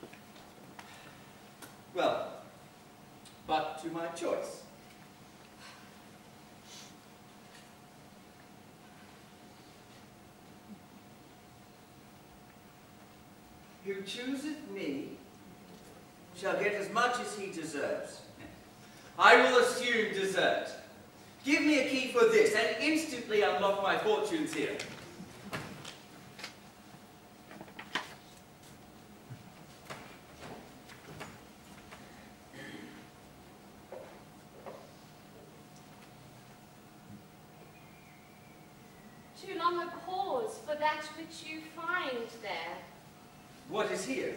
Well, but to my choice. Who chooseth me shall get as much as he deserves. I will assume desert. Give me a key for this, and instantly unlock my fortunes here. Too long a pause for that which you find there. What is here?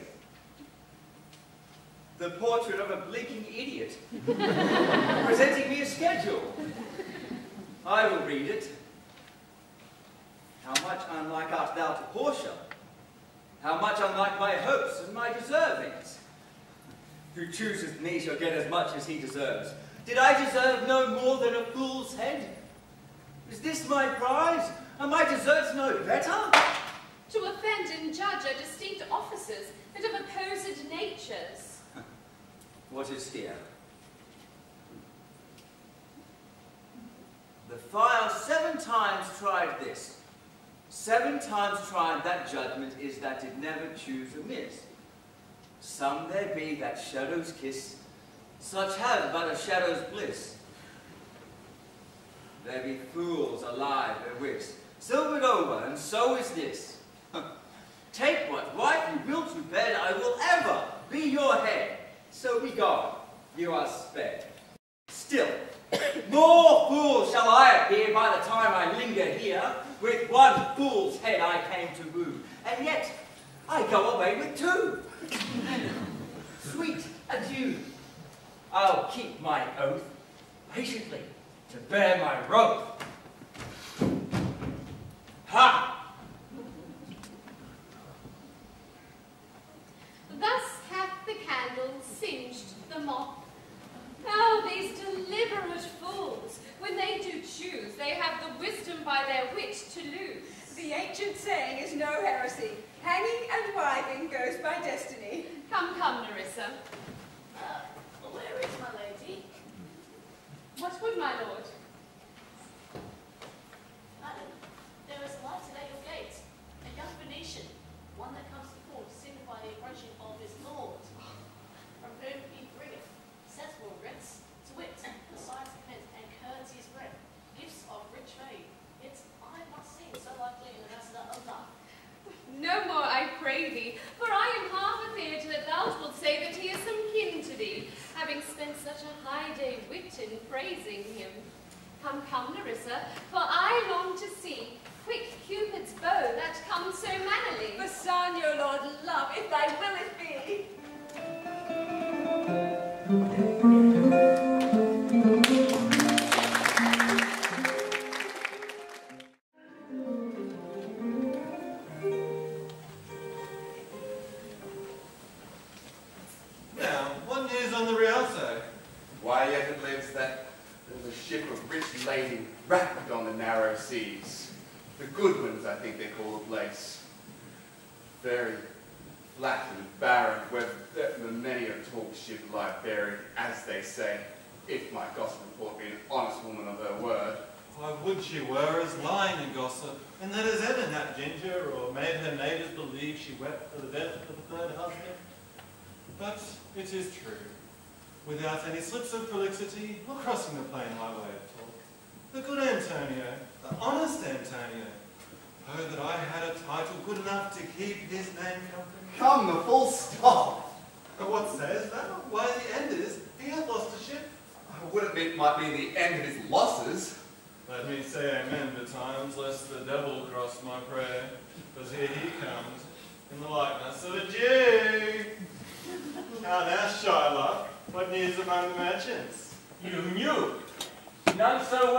The portrait of a blinking idiot, presenting me a schedule. I will read it. How much unlike art thou to Portia? How much unlike my hopes and my deservings? Who chooseth me shall get as much as he deserves. Did I deserve no more than a fool's head? Is this my prize? Are my deserts no better? To offend and judge are distinct offices and of opposed natures. What is here? The file 7 times tried this. 7 times tried that judgment is that it never choose amiss. Some there be that shadows kiss, such have but a shadow's bliss. There be fools alive their wits, silvered over, and so is this. Take what wife you will to bed, I will ever be your head. So be gone, you are sped. Still, more fools shall I appear by the time I linger here. With one fool's head I came to woo, and yet I go away with 2. Sweet adieu. I'll keep my oath, patiently to bear my robe. Ha! Thus hath the candle singed the moth. Now these deliberate fools, when they do choose, they have the wisdom by their wit to lose. The ancient saying is no heresy. Hanging and wiving goes by destiny. Come, come, Nerissa. Where is my lady? What would my lord? Madam, there is lighted at your gate, a young Venetian, one that comes to court to signify the approaching of his lord, from whom he bringeth sensible writs, to wit, the signs of mint and courteous breath, gifts of rich fame. Yet I must seem so likely an ambassador of love. No more, I pray thee, for I am half afeard that thou wilt say that he is some kin to thee, having spent such a high day wit in praising him. Come, come, Nerissa, for I long to see quick Cupid's bow that comes so mannerly. The son, your lord, love, if thy will it be. Now, what news on the Rialto? Why, yet it lives that there's a ship of rich lading wrapped on the narrow seas. The Goodwins, I think they call the place. Very, flat and barren, where many a talk ship lie buried, as they say, if my gossip report be an honest woman of her word. I would she were as lying a gossip, and that has ever not ginger or made her neighbours believe she wept for the death of the third husband. But it is true, without any slips of prolixity or crossing the plain highway of talk. The good Antonio, the honest Antonio, oh, that I had a title good enough to keep his name company. Come, the full stop. But what says that? Why, the end is, he hath lost a ship. I would admit it might be the end of his losses. Let me say amen betimes, lest the devil cross my prayer, because here he comes, in the likeness of a Jew. Now, Shylock, what news among the merchants? You knew, none so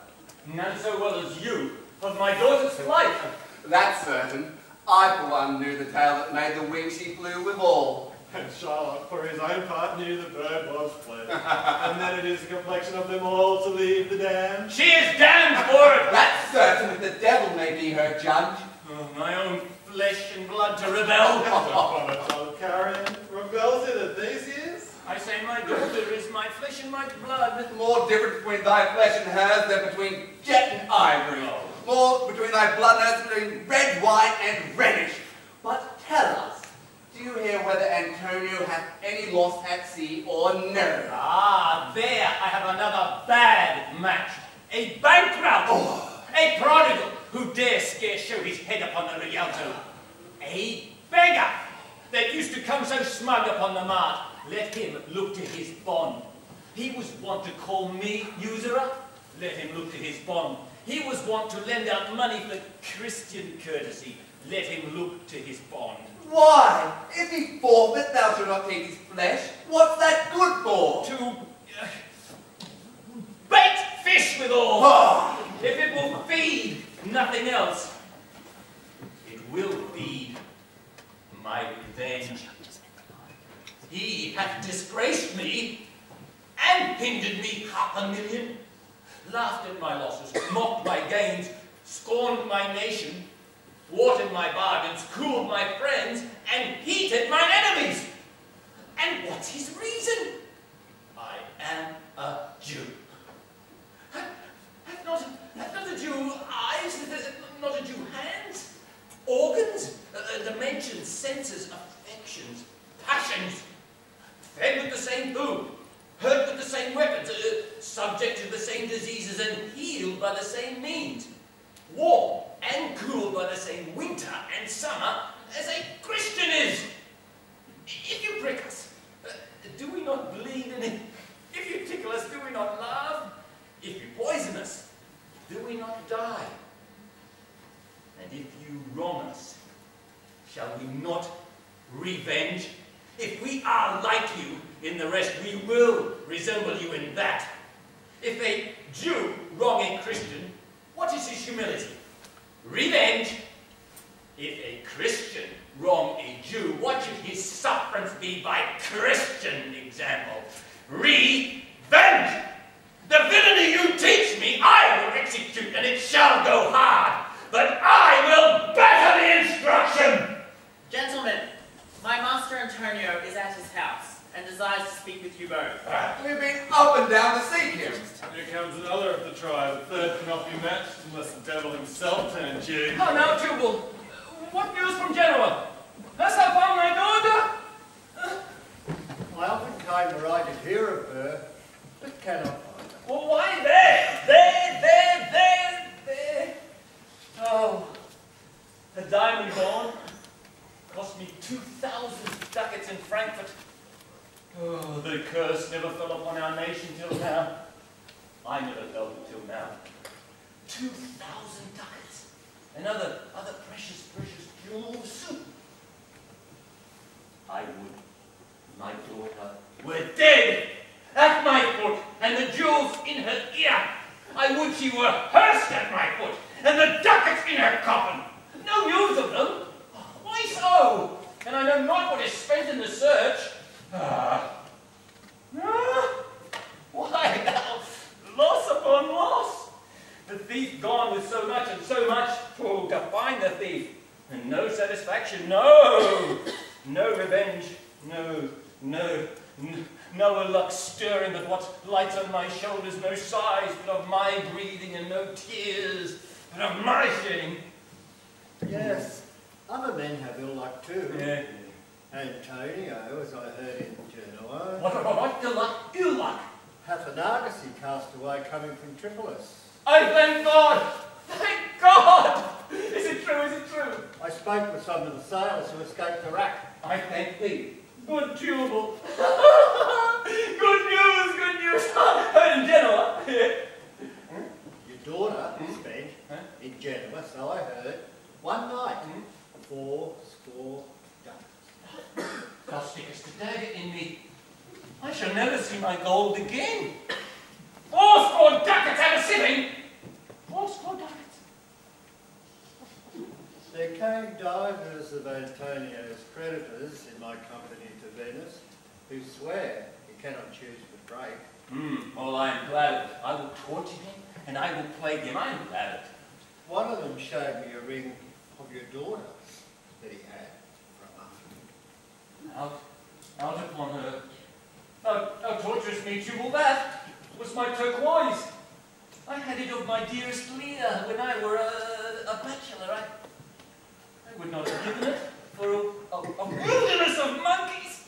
well as you, of my daughter's flight. That's certain. I, for one, knew the tale that made the wing she flew withal. And Shylock, for his own part, knew the bird was fled, and that it is the complexion of them all to leave the dam. She is damned for it! That's certain that the devil may be her judge. Oh, my own flesh and blood to rebel. Upon a child carrion, rebels it at these years? I say my daughter is my flesh and my blood. More difference between thy flesh and hers than between jet and ivory. More between thy blood and hers than between red wine and reddish. But tell us, do you hear whether Antonio hath any loss at sea or no? Ah, there I have another bad match. A bankrupt, a prodigal who dare scarce show his head upon the Rialto. A beggar that used to come so smug upon the mart. Let him look to his bond. He was wont to call me usurer. Let him look to his bond. He was wont to lend out money for Christian courtesy. Let him look to his bond. Why? If he forfeit, thou shalt not take his flesh. What's that good for? To bait fish withal. Oh. If it will feed nothing else, it will feed my revenge. He hath disgraced me and hindered me $500,000, laughed at my losses, mocked my gains, scorned my nation, thwarted my bargains, cooled my friends, and heated mine enemies. And what's his reason? I am a Jew. Hath not a Jew eyes, not a Jew hands, organs, dimensions, senses, affections, passions, fed with the same food, hurt with the same weapons, subject to the same diseases, and healed by the same means, warm and cooled by the same winter and summer as a Christian is. If you prick us, do we not bleed? And if you tickle us, do we not laugh? If you poison us, do we not die? And if you wrong us, shall we not revenge? If we are like you in the rest, we will resemble you in that. If a Jew wrong a Christian, what is his humility? Revenge. If a Christian wrong a Jew, what should his sufferance be by Christian example? Revenge! The villainy you teach me, I will execute, and it shall go hard, but I will better the instruction! Gentlemen, my master Antonio is at his house, and desires to speak with you both. We've been up and down to seek him. Here comes another of the tribe. The third cannot be matched unless the devil himself turn Jew. Oh, now, Jubal, what news from Genoa? Hast thou found my daughter? I often came where I did hear of her, but cannot find her. Well, why there? Oh, the diamond bond cost me 2,000 ducats in Frankfurt. Oh, the curse never fell upon our nation till now. I never felt it till now. 2,000 ducats and other precious jewels. I would my daughter were dead at my foot, and the jewels in her ear. I would she were hearsed at my foot, and the ducats in her coffin. No news of them. Why so? And I know not what is spent in the search. Why now? Loss upon loss. The thief gone with so much and so much. Oh, to find the thief. And no satisfaction, no. luck stirring, but what lights on my shoulders, no sighs, but of my breathing, and no tears, but of my shedding. Yes, other men have ill luck too. Yeah. Antonio, as I heard in Genoa. What ill luck? Ill luck? Paphnagis he cast away coming from Tripolis. I thank God! Thank God! Is it true? Is it true? I spoke with some of the sailors who escaped the rack. I thank thee. Good Jubal. Good news, in Genoa. Your daughter spent in Genoa, so I heard, one night, 4 score ducats. Thou stickest a dagger in me. I shall never see my gold again. 4 score ducats at a sitting. 4 score ducats. There came divers of Antonio's creditors in my company to Venice, who swear he cannot choose but break. Well, I am glad of it. I will torture him, and I will plague him. I am glad of it. One of them showed me a ring of your daughter that he had for a month. Out upon her. Thou torturest me, Jubal. That was my turquoise. I had it of my dearest Leah when I were a bachelor. I would not have given it for a wilderness of monkeys.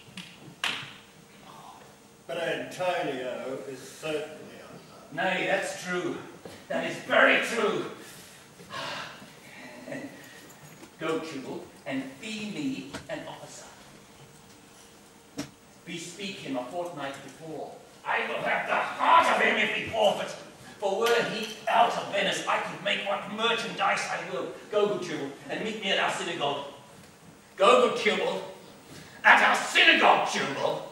But Antonio is certainly unknown. Nay, that's true. That is very true. Go, Jubal, and be me an officer. Bespeak him a fortnight before. I will have the heart of him if he forfeit. For were he out of Venice, I could make what merchandise I will. Go, good Jubal, and meet me at our synagogue. Go, good Jubal, at our synagogue, Jubal.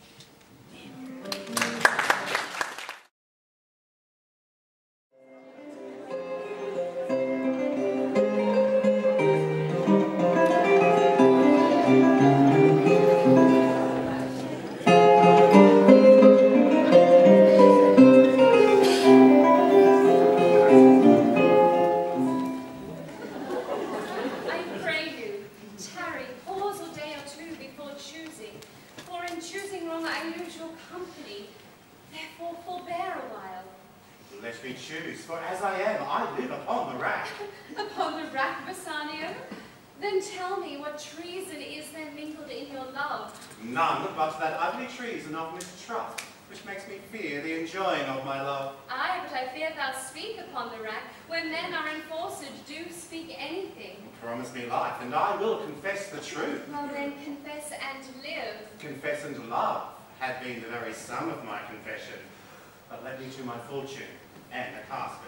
Let me choose, for as I am, I live upon the rack. Upon the rack, Bassanio? Then tell me what treason is there mingled in your love? None but that ugly treason of mistrust, which makes me fear the enjoying of my love. Aye, but I fear thou speak upon the rack, where men are enforced do speak anything. Promise me life, and I will confess the truth. Well then, confess and live. Confess and love had been the very sum of my confession. But let me to my fortune and the caskets.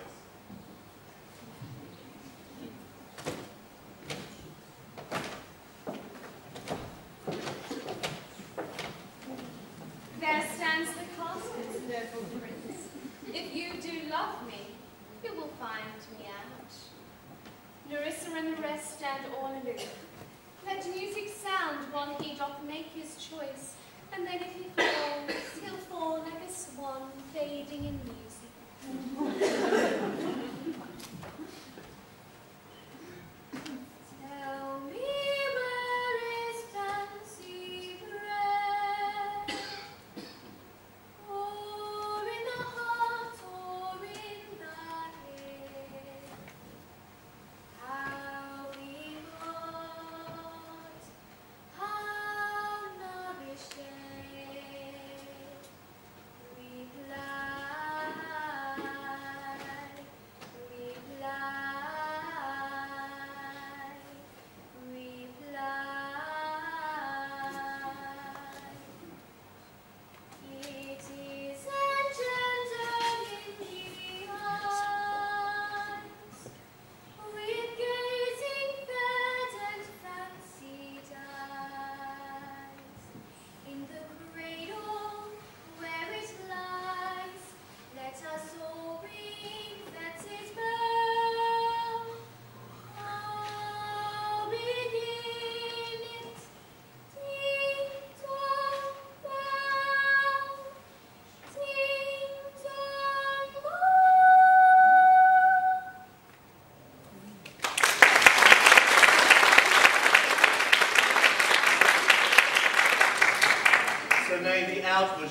There stands the casket, noble prince. If you do love me, you will find me out. Nerissa and the rest stand all aloof. Let music sound while he doth make his choice, and then if he falls, he'll fall like a swan fading in music. Tell me where is fancy bred, or in the heart or in the head, how we ought, how nourished they,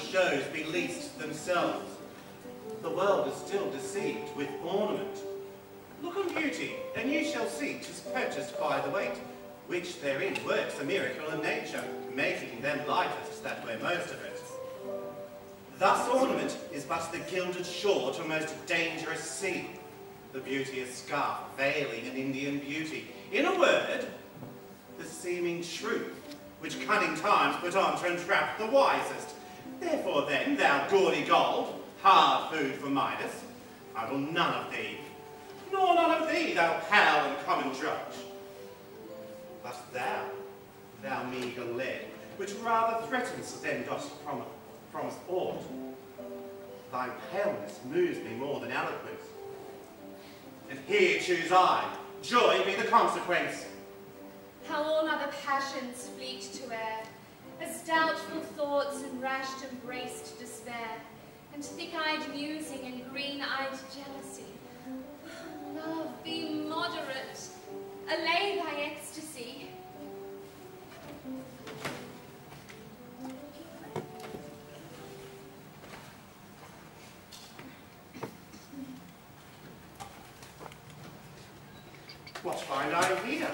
shows be least themselves. The world is still deceived with ornament. Look on beauty, and you shall see 'tis purchased by the weight, which therein works a miracle in nature, making them lightest that wear most of it. Thus ornament is but the gilded shore to most dangerous sea, the beauteous scarf veiling an Indian beauty. In a word, the seeming truth, which cunning times put on to entrap the wisest. Therefore then, thou gaudy gold, hard food for Midas, I will none of thee, nor none of thee, thou pale and common drudge. But thou meagre lead, which rather threatens than dost promise aught. Thy paleness moves me more than eloquence. And here choose I, joy be the consequence. How all other passions fleet to air, as doubtful thoughts and rash embraced despair, and thick-eyed musing and green-eyed jealousy. Love, be moderate, allay thy ecstasy. What find I here?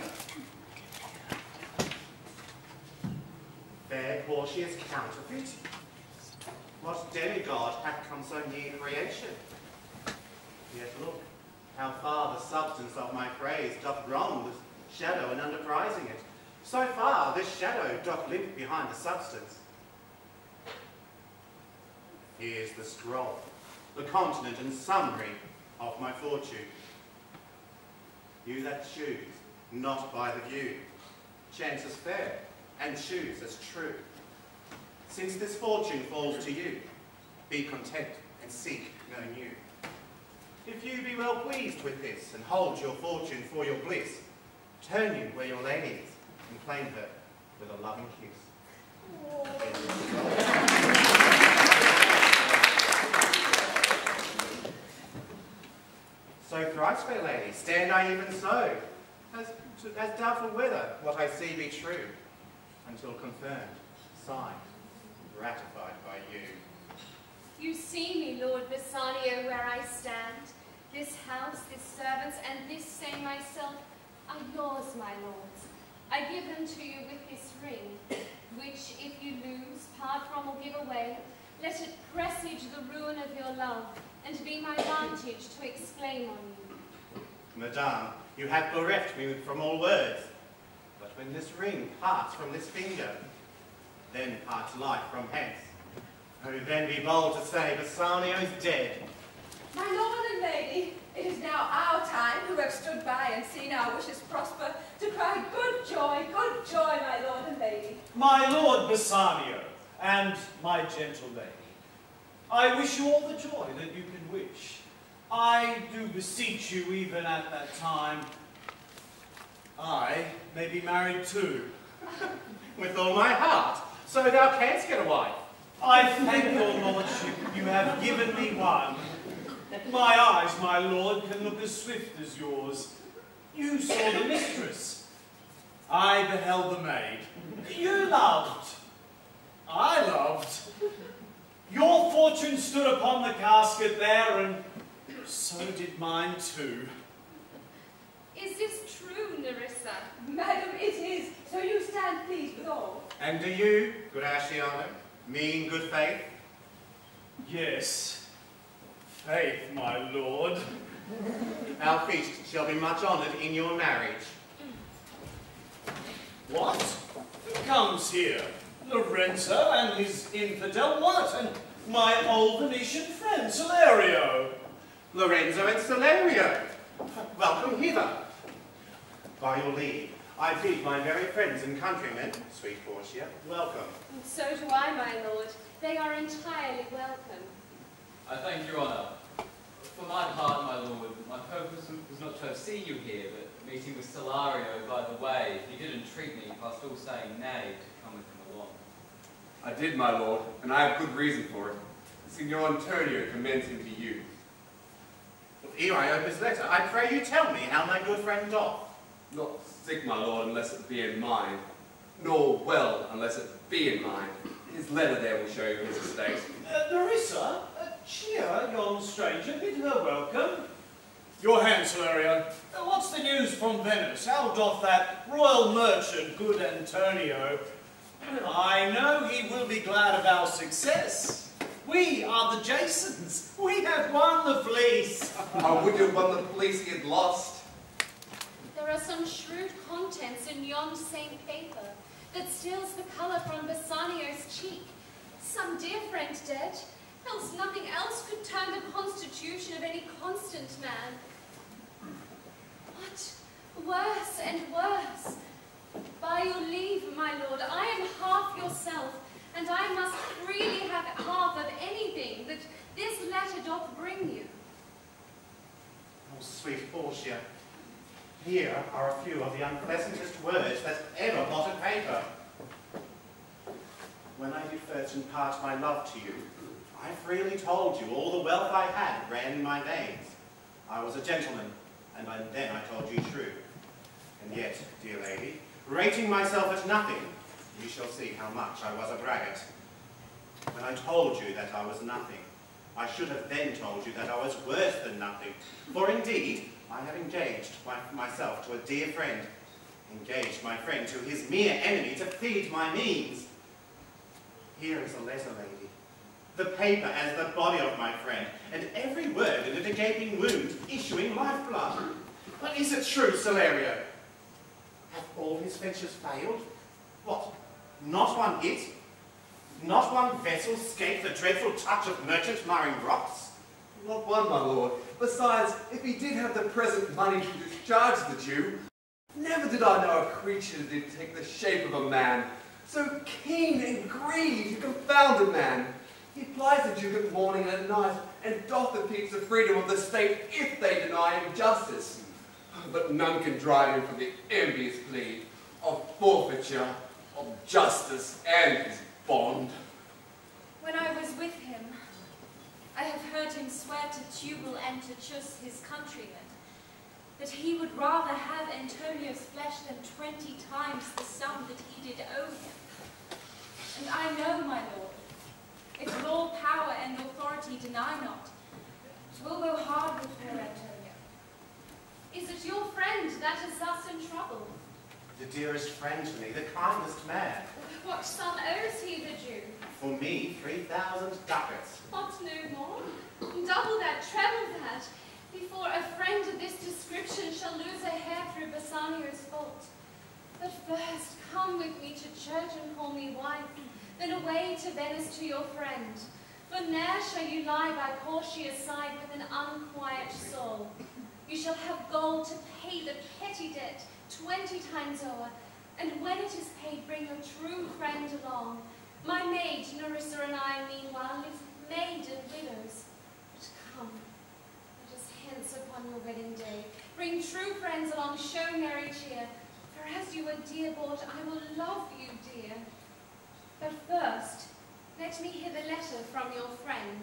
Fair Portia's counterfeit? What demigod hath come so near creation? Yet look, how far the substance of my praise doth wrong the shadow in underprizing it. So far this shadow doth limp behind the substance. Here's the scroll, the continent and summary of my fortune. You that choose, not by the view, chance is fair, and choose as true. Since this fortune falls to you, be content and seek no new. If you be well pleased with this, and hold your fortune for your bliss, turn you where your lady is, and claim her with a loving kiss. So thrice, fair lady, stand I even so, as doubtful whether what I see be true, until confirmed, signed, ratified by you. You see me, Lord Bassanio, where I stand. This house, this servants, and this same myself are yours, my lords. I give them to you with this ring, which if you lose, part from, or give away, let it presage the ruin of your love, and be my vantage to exclaim on you. Madame, you have bereft me from all words. But when this ring parts from this finger, then parts life from hence. Oh, then be bold to say Bassanio's dead. My lord and lady, it is now our time, who have stood by and seen our wishes prosper, to cry good joy, my lord and lady. My lord Bassanio, and my gentle lady, I wish you all the joy that you can wish. I do beseech you, even at that time, I may be married too. With all my heart, so thou canst get a wife. I thank your lordship, you have given me one. My eyes, my lord, can look as swift as yours. You saw the mistress. I beheld the maid. You loved. I loved. Your fortune stood upon the casket there, and so did mine too. Is this true, Nerissa? Madam, it is, so you stand pleased with all. And do you, good Asciano, mean good faith? Yes, faith, my lord. Our feast shall be much honoured in your marriage. What? Who comes here? Lorenzo and his infidel what? And my old Venetian friend, Salerio. Lorenzo and Salerio, welcome hither. By your leave, I bid my very friends and countrymen, sweet Portia, welcome. And so do I, my lord. They are entirely welcome. I thank your honour. For my part, my lord, my purpose was not to have seen you here, but meeting with Salerio by the way, he did entreat me, past all saying nay, to come with him along. I did, my lord, and I have good reason for it. Signor Antonio commends him to you. Ere I ope his letter, I pray you tell me how my good friend doth. Not sick, my lord, unless it be in mind, nor well unless it be in mind. His letter there will show you his estate. Nerissa, cheer yon stranger, bid her welcome. Your hand, Salario. What's the news from Venice? How doth that royal merchant, good Antonio? I know he will be glad of our success. We are the Jasons. We have won the fleece. I would have won the fleece he had lost. There are some shrewd contents in yon same paper that steals the colour from Bassanio's cheek. Some dear friend dead, else nothing else could turn the constitution of any constant man. But worse and worse. By your leave, my lord, I am half yourself, and I must freely have half of anything that this letter doth bring you. Oh, sweet Portia, here are a few of the unpleasantest words that ever blotted paper. When I did first impart my love to you, I freely told you all the wealth I had ran in my veins. I was a gentleman, and then I told you true. And yet, dear lady, rating myself at nothing, you shall see how much I was a braggart. When I told you that I was nothing, I should have then told you that I was worse than nothing. For indeed, I have engaged myself to a dear friend, engaged my friend to his mere enemy to feed my means. Here is a letter, lady. The paper as the body of my friend, and every word in it a gaping wound, issuing lifeblood. But is it true, Salario? Have all his ventures failed? What, not one hit? Not one vessel scaped the dreadful touch of merchant marring rocks? Not one, my lord. Besides, if he did have the present money to discharge the Jew, never did I know a creature that did take the shape of a man. So keen and greedy to confound a man. He plies the Duke at morning and at night, and doth the peaks of freedom of the state if they deny him justice. But none can drive him from the envious plea of forfeiture, of justice, and his bond. When I was with him, I have heard him swear to Tubal and to Chus, his countrymen, that he would rather have Antonio's flesh than 20 times the sum that he did owe him. And I know, my lord, if law, power, and authority deny not, it will go hard with poor Antonio. Is it your friend that is thus in trouble? The dearest friend to me, the kindest man. What sum owes he the Jew? For me, 3,000 ducats. What, no more? Double that, treble that, before a friend of this description shall lose a hair through Bassanio's fault. But first, come with me to church and call me wife, then away to Venice to your friend. For ne'er shall you lie by Portia's side with an unquiet soul. You shall have gold to pay the petty debt 20 times over, and when it is paid, bring your true friend along. My maid, Nerissa, and I, meanwhile, live maid and widows. But come, let us hence upon your wedding day. Bring true friends along, show merry cheer, for as you are dear bought, I will love you, dear. But first, let me hear the letter from your friend.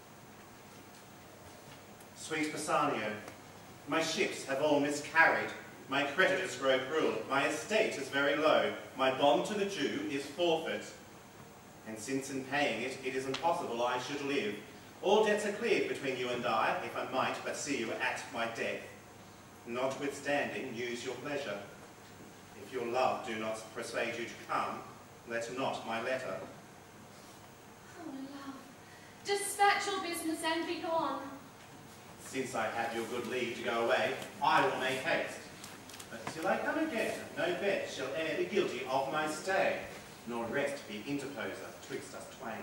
Sweet Bassanio, my ships have all miscarried. My creditors grow cruel. My estate is very low. My bond to the Jew is forfeit. And since in paying it, it is impossible I should live, all debts are cleared between you and I, if I might but see you at my death. Notwithstanding, use your pleasure. If your love do not persuade you to come, let not my letter. Oh, love, dispatch your business and be gone. Since I have your good leave to go away, I will make haste. But till I come again, no bet shall e'er be guilty of my stay, nor rest be interposer twixt us twain.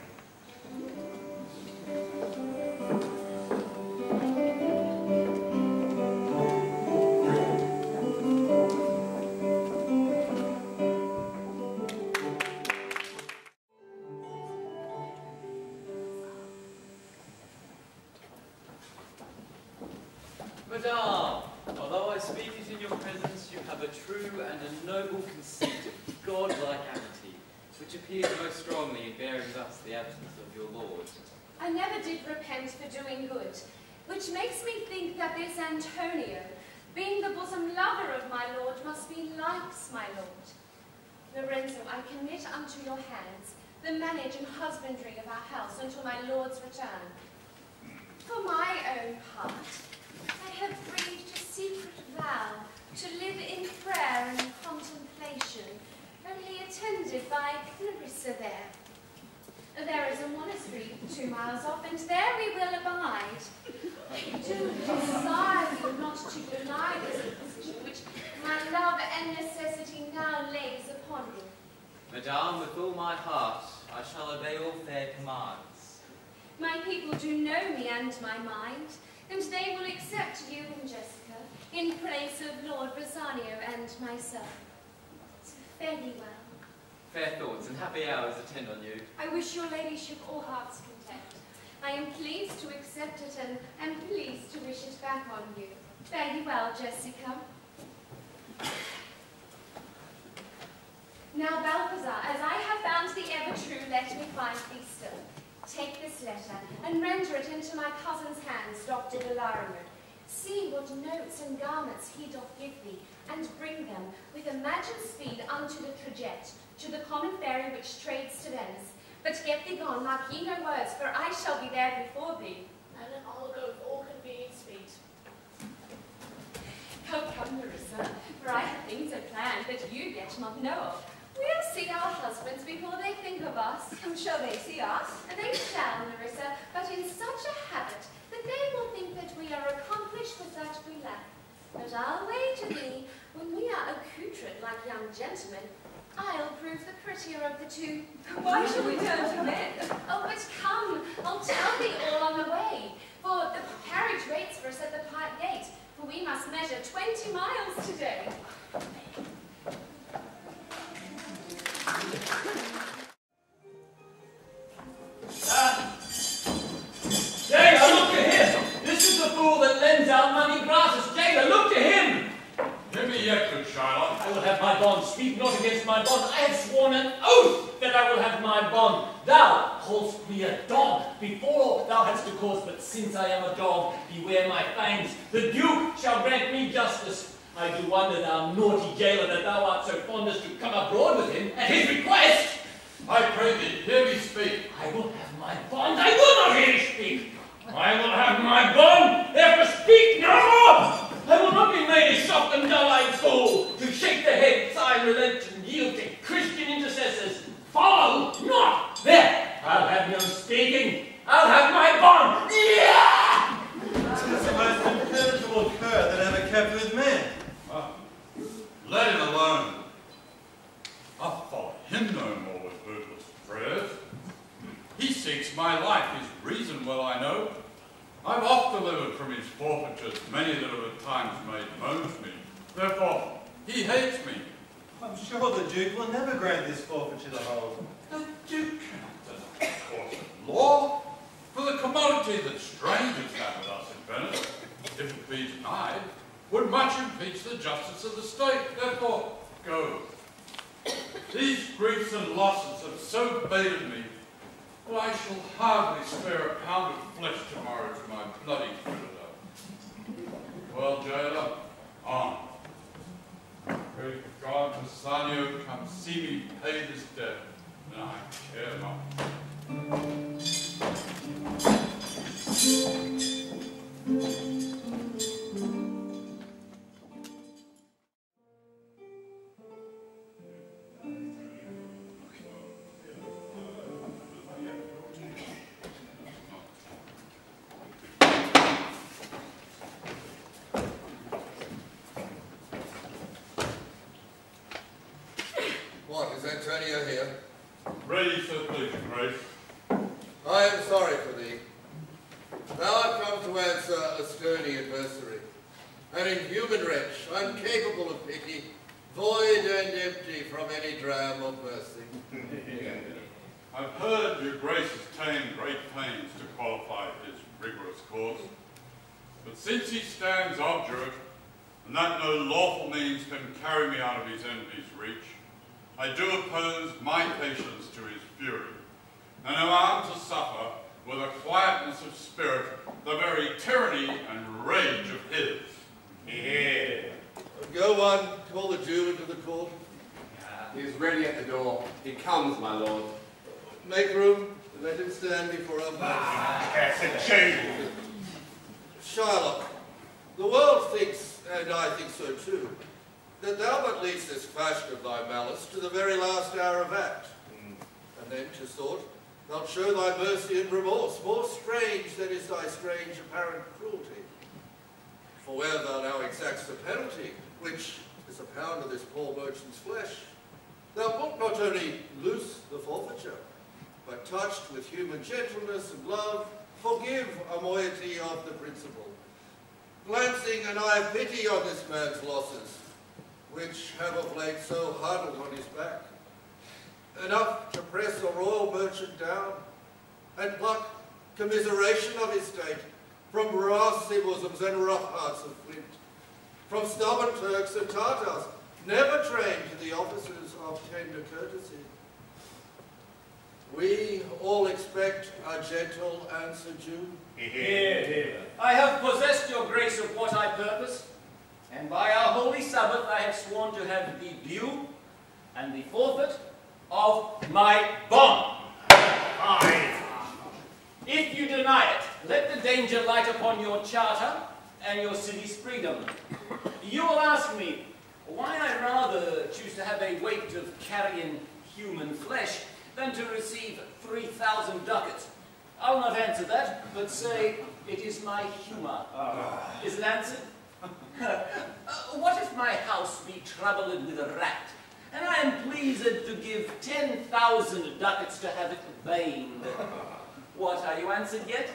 Madame, although I speak it in your presence, you have a true and a noble conceit of godlike amity, which appears most strongly in bearing thus the absence of your lord. I never did repent for doing good, which makes me think that this Antonio, being the bosom lover of my lord, must be likes my lord. Lorenzo, I commit unto your hands the manage and husbandry of our house until my lord's return. For my own part, I have breathed a secret vow to live in prayer and contemplation, only attended by Clarissa there. There is a monastery 2 miles off, and there we will abide. I do desire you not to deny this position which my love and necessity now lays upon you. Madame, with all my heart, I shall obey all fair commands. My people do know me and my mind, and they will accept you and Jessica in place of Lord Bassanio and myself. So fare ye well. Fair thoughts and happy hours attend on you. I wish your ladyship all heart's content. I am pleased to accept it and am pleased to wish it back on you. Fare ye well, Jessica. Now, Balthazar, as I have found thee ever true, let me find thee still. Take this letter, and render it into my cousin's hands, Dr. de Larimer. See what notes and garments he doth give thee, and bring them with imagined speed unto the Trajet, to the common ferry which trades to Venice. But get thee gone, mark ye no words, for I shall be there before thee. Madam, I will go with all convenient speed. Come, Larissa, for I have things at planned that you yet not know of. We'll see our husbands before they think of us. And shall they see us? And they shall, Larissa, but in such a habit that they will think that we are accomplished with that we lack. But I'll wager thee, when we are accoutred like young gentlemen, I'll prove the prettier of the two. Why should we turn to men? Oh, but come, I'll tell thee all on the way. For the carriage waits for us at the park gate, for we must measure 20 miles today. Jailer, look to him! This is the fool that lends out money gratis. Jailer, look to him! Hear me yet, good Shylock. I will have my bond. Speak not against my bond. I have sworn an oath that I will have my bond. Thou callest me a dog. Before thou hadst a cause, but since I am a dog, beware my fangs. The Duke shall grant me justice. I do wonder, thou naughty jailer, that thou art so fond as to come abroad with him at his request. I pray thee, hear me speak. I will have my bond. I will not hear thee speak. I will have my bond. Therefore speak no more. I will not be made a soft and dull-eyed fool to shake the head, sigh, relent, and yield to Christian intercessors. Follow not. There, I'll have no speaking. I'll have my bond. Yeah! It is the most impenetrable cur that ever kept with men. Let him alone. I'll follow him no more with bootless prayers. He seeks my life, his reason well I know. I've oft delivered from his forfeitures many that have at times made moans me. Therefore, he hates me. I'm sure the Duke will never grant this forfeiture to hold. The Duke cannot deny course of law, for the commodity that strangers have with us in Venice, if it be denied, would much impeach the justice of the state. Therefore, go. These griefs and losses have so baited me, that I shall hardly spare a pound of flesh tomorrow to my bloody creditor. Well, jailer, on. Pray God Bassanio come see me pay this debt, and I care not. What, is Antonio here? Ready, so please, your grace. I am sorry for thee. Thou art come to answer a sturdy adversary, an inhuman wretch, incapable of pity, void and empty from any dram of mercy. I've heard your grace has taken great pains to qualify his rigorous cause, but since he stands obdurate, and that no lawful means can carry me out of his enemy's reach, I do oppose my patience to his fury, and am armed to suffer with a quietness of spirit the very tyranny and rage of his. Yeah. Go on, call the Jew into the court. He is ready at the door. He comes, my lord. Make room and let him stand before our master. Shylock, the world thinks, and I think so too, that thou but leastest fashioned thy malice to the very last hour of act. And then, 'tis thought, thou'lt show thy mercy and remorse, more strange than is thy strange apparent cruelty. For where thou now exacts the penalty, which is a pound of this poor merchant's flesh, thou wilt not only loose the forfeiture, but touched with human gentleness and love, forgive a moiety of the principal, glancing an eye of pity on this man's losses, which have of late so huddled on his back, enough to press a royal merchant down, and pluck commiseration of his state from brassy bosoms and rough hearts of flint, from stubborn Turks and Tartars, never trained to the offices of tender courtesy. We all expect a gentle answer due. Hear, hear. I have possessed your grace of what I purpose, and by our holy Sabbath I have sworn to have the due and the forfeit of my bond. Aye. If you deny it, let the danger light upon your charter and your city's freedom. You will ask me why I rather choose to have a weight of carrion human flesh than to receive 3,000 ducats. I'll not answer that, but say it is my humour. Is it answered? What if my house be troubled with a rat, and I am pleased to give 10,000 ducats to have it baned? What, are you answered yet?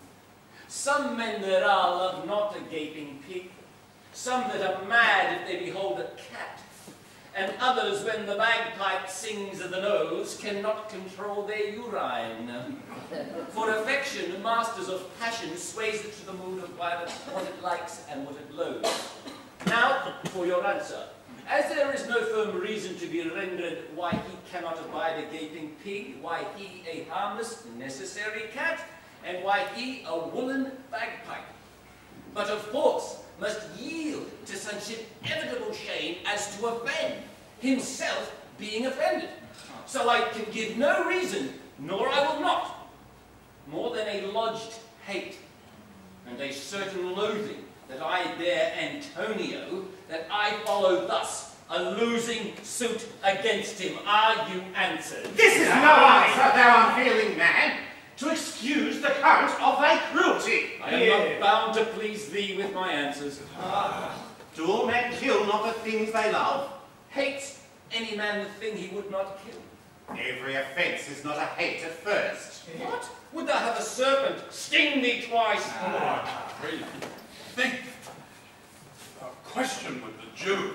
Some men there are love not a gaping pig, some that are mad if they behold a cat, and others, when the bagpipe sings of the nose, cannot control their urine. For affection, masters of passion, sways it to the mood of what it likes and what it loathes. Now, for your answer. As there is no firm reason to be rendered why he cannot abide a gaping pig, why he a harmless, necessary cat, and why he a woolen bagpipe, but of course must yield to such inevitable shame as to offend, himself being offended. So I can give no reason, nor I will not, more than a lodged hate, and a certain loathing that I bear Antonio, that I follow thus a losing suit against him. Are you answered? This is no answer, thou unfeeling man, to excuse the current of thy cruelty. I am not bound to please thee with my answers. Do all men kill not the things they love? Hates any man the thing he would not kill. Every offence is not a hate at first. What? Would thou have a serpent sting thee twice? Really? Think. A question with the Jew.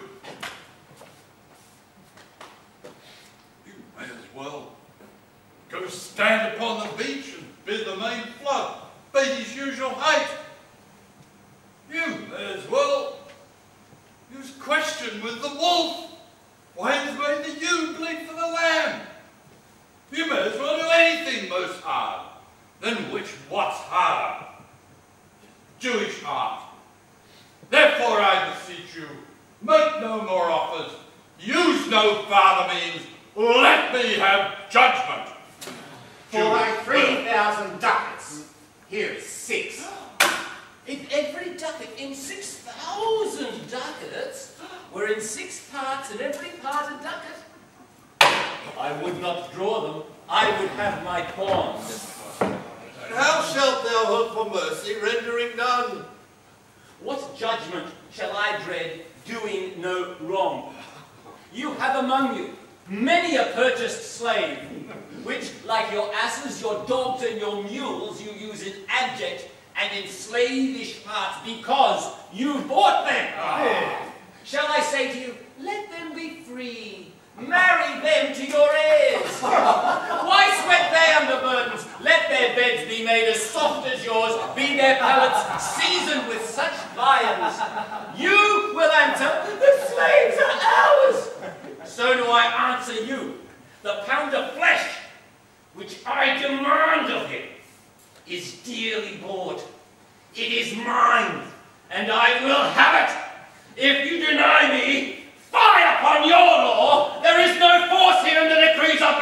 You may as well go stand upon the beach and bid the main flood beat his usual hate. You may as well use question with the wolf. Why has made the ewe bleed for the lamb? You may as well do anything most hard, than which what's harder? Jewish art. Therefore I beseech you, make no more offers, use no farther means, let me have judgment. For thy 3,000 ducats, here is 6. If every ducat in 6,000 ducats were in 6 parts and every part a ducat, I would not draw them, I would have my bond. And how shalt thou hope for mercy, rendering none? What judgment shall I dread, doing no wrong? You have among you many a purchased slave, which, like your asses, your dogs, and your mules, you use in abject and in slavish parts because you bought them. Shall I say to you, let them be free, marry them to your heirs? Why sweat they under burdens? Let their beds be made as soft as yours, be their palates seasoned with such viands. You will answer, the slaves are ours. So do I answer you. The pound of flesh, which I demand of him, is dearly bought. It is mine, and I will have it. If you deny me, fie upon your law. There is no force here in the decrees of Venice.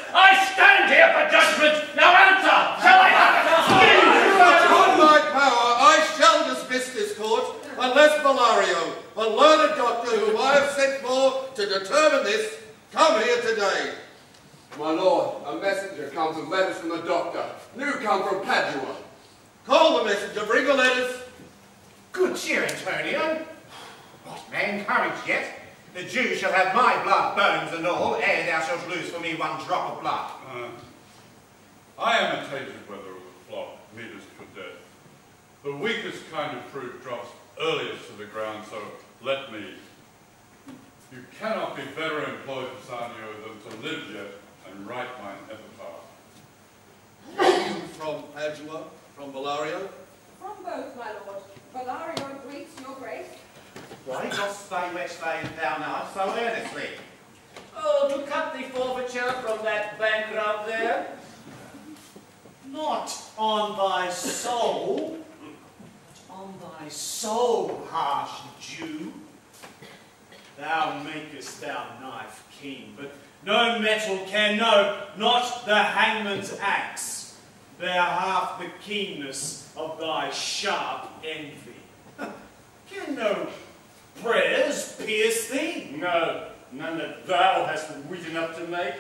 I stand here for judgment. Now answer. Shall I have it? On my power, I shall dismiss this court unless Bellario, a learned doctor whom I have sent for to determine this, come here today. My lord, a messenger comes with letters from the doctor. New come from Padua. Call the messenger, bring the letters. Good cheer, Antonio. What man courage yet? The Jew shall have my blood, bones and all, ere thou shalt lose for me one drop of blood. I am attainted whether of the flock meters for death. The weakest kind of fruit drops earliest to the ground, so let me. You cannot be better employed, Pisanio, than to live yet and write mine epitaph. You from Padua, from Bellario? From both, my lord. Bellario greets your grace. Why dost thou exclaim thou now so earnestly? Oh, to cut the forfeiture from that bankrupt there? Not on thy soul, but on thy soul, harsh Jew. Thou makest thou knife keen, but no metal can, no, not the hangman's axe, bear half the keenness of thy sharp envy. Can no prayers pierce thee? No, none that thou hast wit enough to make.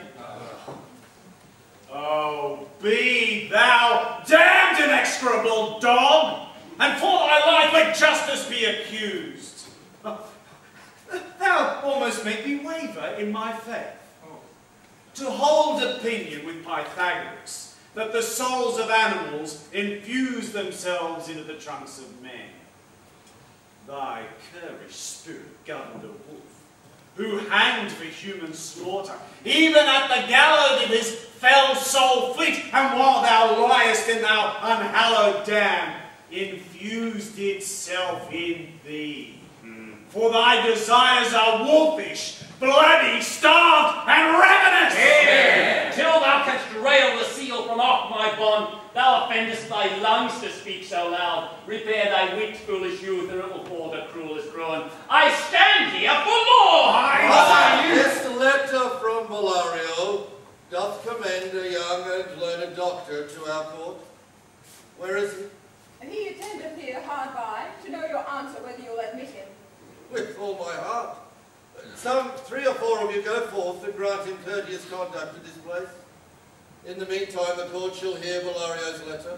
Oh, be thou damned and execrable dog, and for thy life let justice be accused. Thou almost make me waver in my faith. To hold opinion with Pythagoras that the souls of animals infuse themselves into the trunks of men. Thy currish spirit governed a wolf, who hanged for human slaughter, even at the gallows of his fell soul fleet, and while thou liest in thou unhallowed dam, infused itself in thee. For thy desires are wolfish, bloody, starved, and ravenous! Here, till thou canst rail the seal from off my bond, thou offendest thy lungs to speak so loud. Repair thy wit, foolish youth, or it will fall the cruelest ruin. I stand here for law! This letter from Bellario doth commend a young and learned doctor to our court. Where is he? And he attendeth here hard by, to know your answer whether you'll admit him. With all my heart. Some 3 or 4 of you go forth and grant him courteous conduct to this place. In the meantime, the court shall hear Bellario's letter.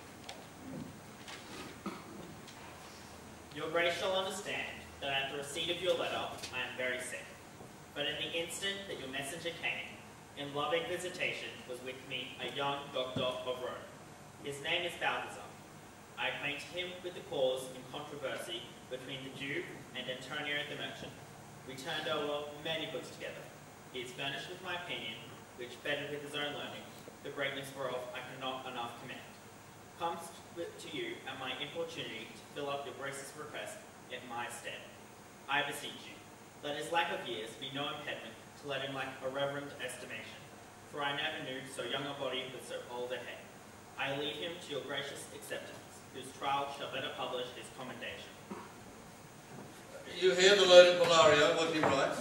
Your Grace shall understand that at the receipt of your letter, I am very sick. But in the instant that your messenger came, in loving visitation was with me a young doctor of Rome. His name is Balthazar. I acquainted him with the cause and controversy between the Jew and Antonio the merchant. We turned over many books together. He is furnished with my opinion, which bettered with his own learning, the greatness whereof I cannot enough commend. Comes to you at my importunity to fill up your Grace's request in my stead. I beseech you, let his lack of years be no impediment to let him lack a reverend estimation, for I never knew so young a body with so old a head. I leave him to your gracious acceptance, whose trial shall better publish his commendation. You hear the learned Bellario, what he writes?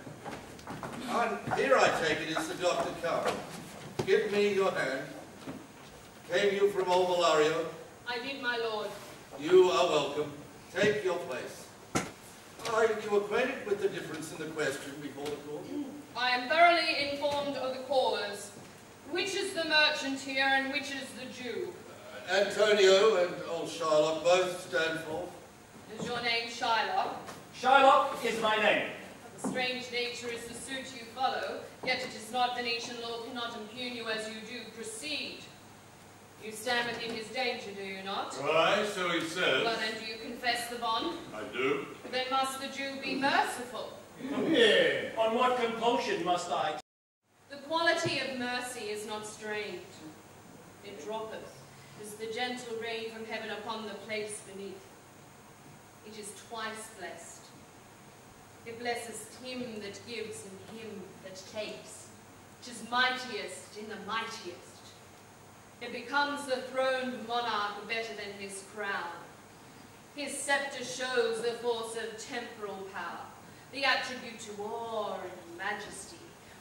And here I take it is the doctor come. Give me your hand. Came you from old Bellario? I did, my lord. You are welcome. Take your place. Are you acquainted with the difference in the question before the court? I am thoroughly informed of the cause. Which is the merchant here and which is the Jew? Antonio and old Shylock both stand forth. Is your name Shylock? Shylock is my name. A strange nature is the suit you follow, yet it is not Venetian law cannot impugn you as you do proceed. You stand within his danger, do you not? Why, so he says. Well, then do you confess the bond? I do. Then must the Jew be merciful? Yeah. On what compulsion must I? The quality of mercy is not strange. It droppeth, as the gentle rain from heaven upon the place beneath. It is twice blessed. It blesses him that gives and him that takes. It is mightiest in the mightiest. It becomes the throned monarch better than his crown. His scepter shows the force of temporal power, the attribute to awe and majesty,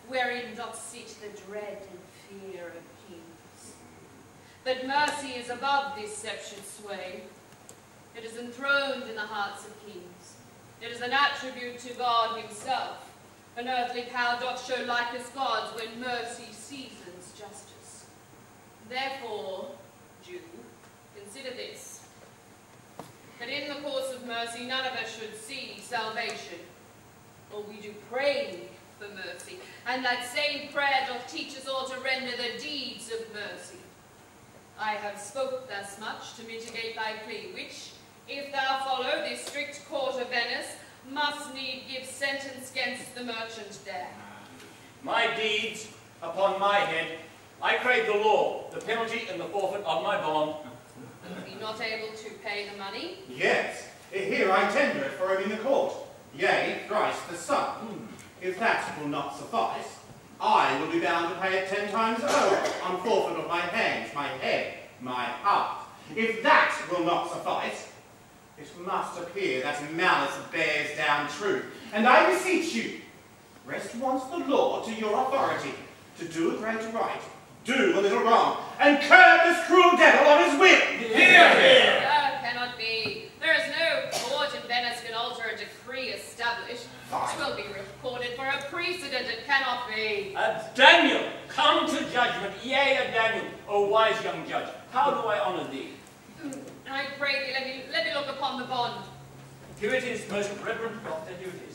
wherein doth sit the dread and fear of kings. But mercy is above this sceptred sway. It is enthroned in the hearts of kings. It is an attribute to God himself. An earthly power doth show like as gods when mercy seasons justice. Therefore, Jew, consider this, that in the course of mercy none of us should see salvation, or we do pray for mercy, and that same prayer doth teach us all to render the deeds of mercy. I have spoke thus much to mitigate thy plea, which, if thou follow this strict court of Venice, must need give sentence against the merchant there. My deeds upon my head, I crave the law, the penalty and the forfeit of my bond. Be not able to pay the money? Yes, here I tender it for him in the court. Yea, thrice the sum. If that will not suffice, I will be bound to pay it 10 times over, on forfeit of my hands, my head, my heart. If that will not suffice, it must appear that malice bears down truth. And I beseech you, rest once the law to your authority, to do a great right, do a little wrong, and curb this cruel devil on his will. Hear, hear! That cannot be. There is no court in Venice can alter a decree established. It will be recorded for a precedent. It cannot be. Daniel, come to judgment. Yea, Daniel, O wise young judge, how do I honor thee? I pray thee, let me look upon the bond. Here it is, most reverend doctor, here it is.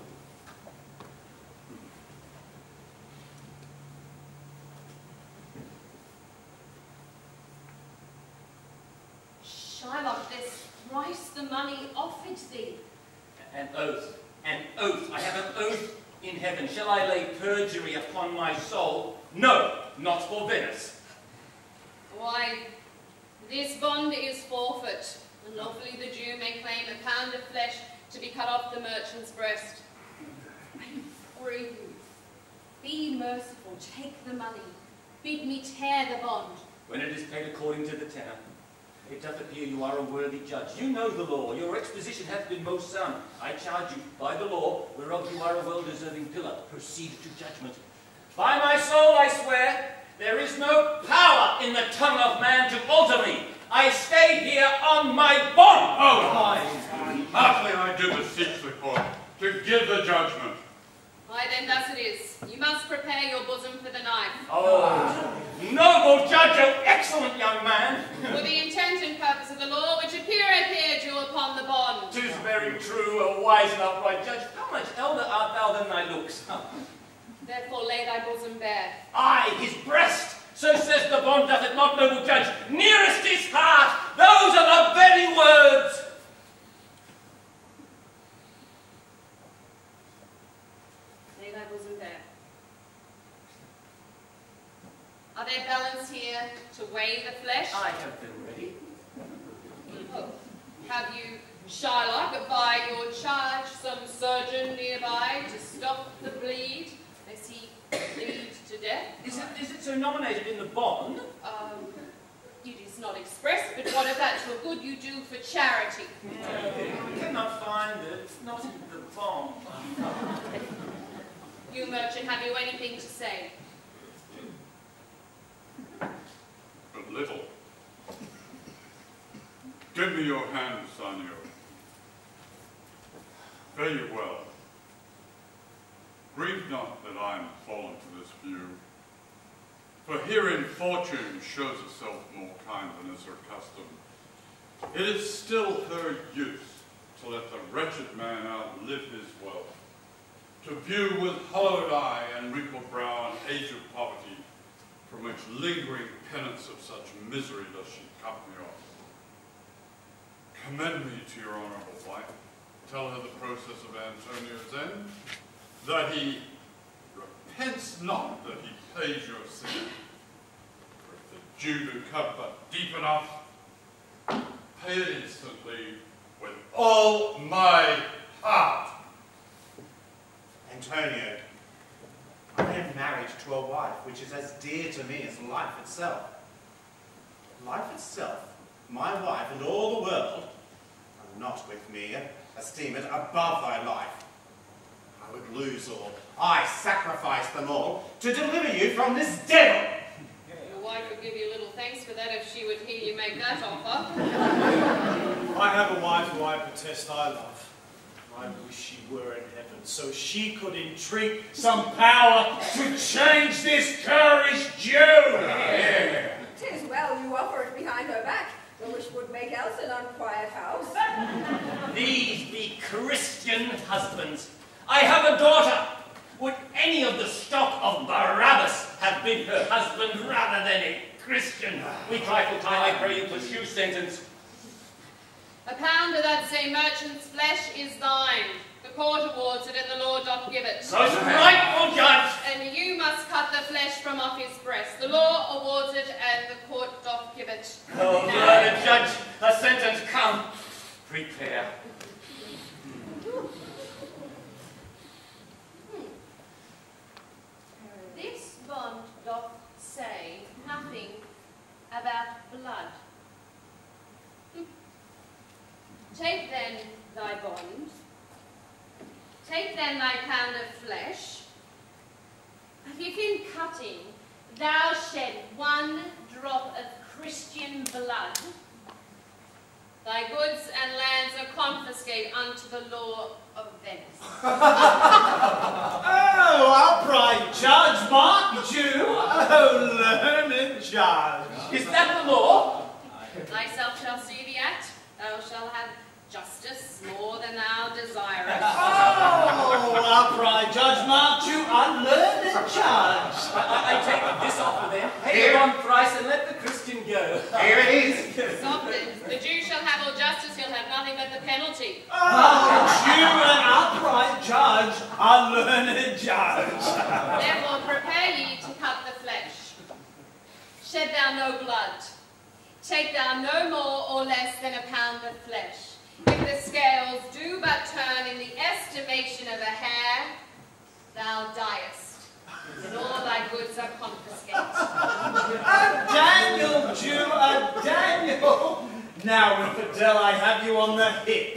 Shylock, there's thrice the money offered thee. An oath, an oath. I have an oath in heaven. Shall I lay perjury upon my soul? No, not for Venice. Why, this bond is forfeit, and lawfully the Jew may claim a pound of flesh to be cut off the merchant's breast. I pray you, be merciful, take the money, bid me tear the bond. When it is paid according to the tenor, it doth appear you are a worthy judge. You know the law. Your exposition hath been most sound. I charge you, by the law, whereof you are a well-deserving pillar, proceed to judgment. By my soul I swear, there is no power in the tongue of man to alter me. I stay here on my bond. Oh, heartily I do beseech the court to give the judgment. Why then thus it is. You must prepare your bosom for the knife. Oh, noble judge, oh excellent young man. For the intent and purpose of the law which appeareth here due upon the bond. 'Tis very true, O wise and upright judge. How much elder art thou than thy looks? Therefore lay thy bosom bare. Aye, his breast. So says the bond, doth it not, noble judge? Nearest his heart. Those are the very words. Lay thy bosom bare. Are there balance here to weigh the flesh? I have them ready. Oh. Have you, Shylock, by your charge some surgeon nearby to stop the bleed, lest he bleed to death? Is it so nominated in the bond? It is not expressed, but what if that's for good you do for charity? I cannot find it. Not in the bond. You merchant, have you anything to say? But little. Give me your hand, Sanio. Fare you well. Grieve not that I am fallen to this view, for herein fortune shows herself more kind than is her custom. It is still her use to let the wretched man outlive his wealth, to view with hollowed eye and wrinkled brow an age of poverty, from which lingering penance of such misery does she cut me off. Commend me to your honorable wife. Tell her the process of Antonio's end, that he repents not that he pays your sin. For if the Jew do cut but deep enough, pay it instantly with all my heart. Antonio, I am married to a wife which is as dear to me as life itself. Life itself, my wife, and all the world are not with me, esteem it above thy life. I would lose all. I sacrifice them all to deliver you from this devil. Your wife would give you little thanks for that if she would hear you make that offer. I have a wife who I protest I love. I wish she were in heaven, so she could entreat some power to change this currish Jew. Tis well you offer it behind her back, the which would make else an unquiet house. These be Christian husbands. I have a daughter. Would any of the stock of Barabbas have been her husband rather than a Christian? We trifle time, I pray you pursue sentence. A pound of that same merchant's flesh is thine. The court awards it, and the law doth give it. Most rightful judge! And you must cut the flesh from off his breast. The law awards it, and the court doth give it. Oh, learned judge, a sentence come. Prepare. This bond doth say nothing about blood. Take then thy bond, take then thy pound of flesh, but if in cutting thou shed one drop of Christian blood, thy goods and lands are confiscate unto the law of Venice. Oh, upright judge, Mark Jew! Oh, learned judge! Is that the law? Thyself shall see the act, thou shalt have justice more than thou desirest. Oh, upright judge, Mark Jew, unlearned judge! I take this offer then. Pay one price and let the Christian go. Here it is. Stop then. The Jew shall have all justice, he'll have nothing but the penalty. Oh, Jew and upright judge, unlearned judge! Therefore prepare ye to cut the flesh. Shed thou no blood. Take thou no more or less than a pound of flesh. If the scales do but turn in the estimation of a hair, thou diest, and all thy goods are confiscated. A Daniel, Jew, a Daniel! Now, infidel, I have you on the hip.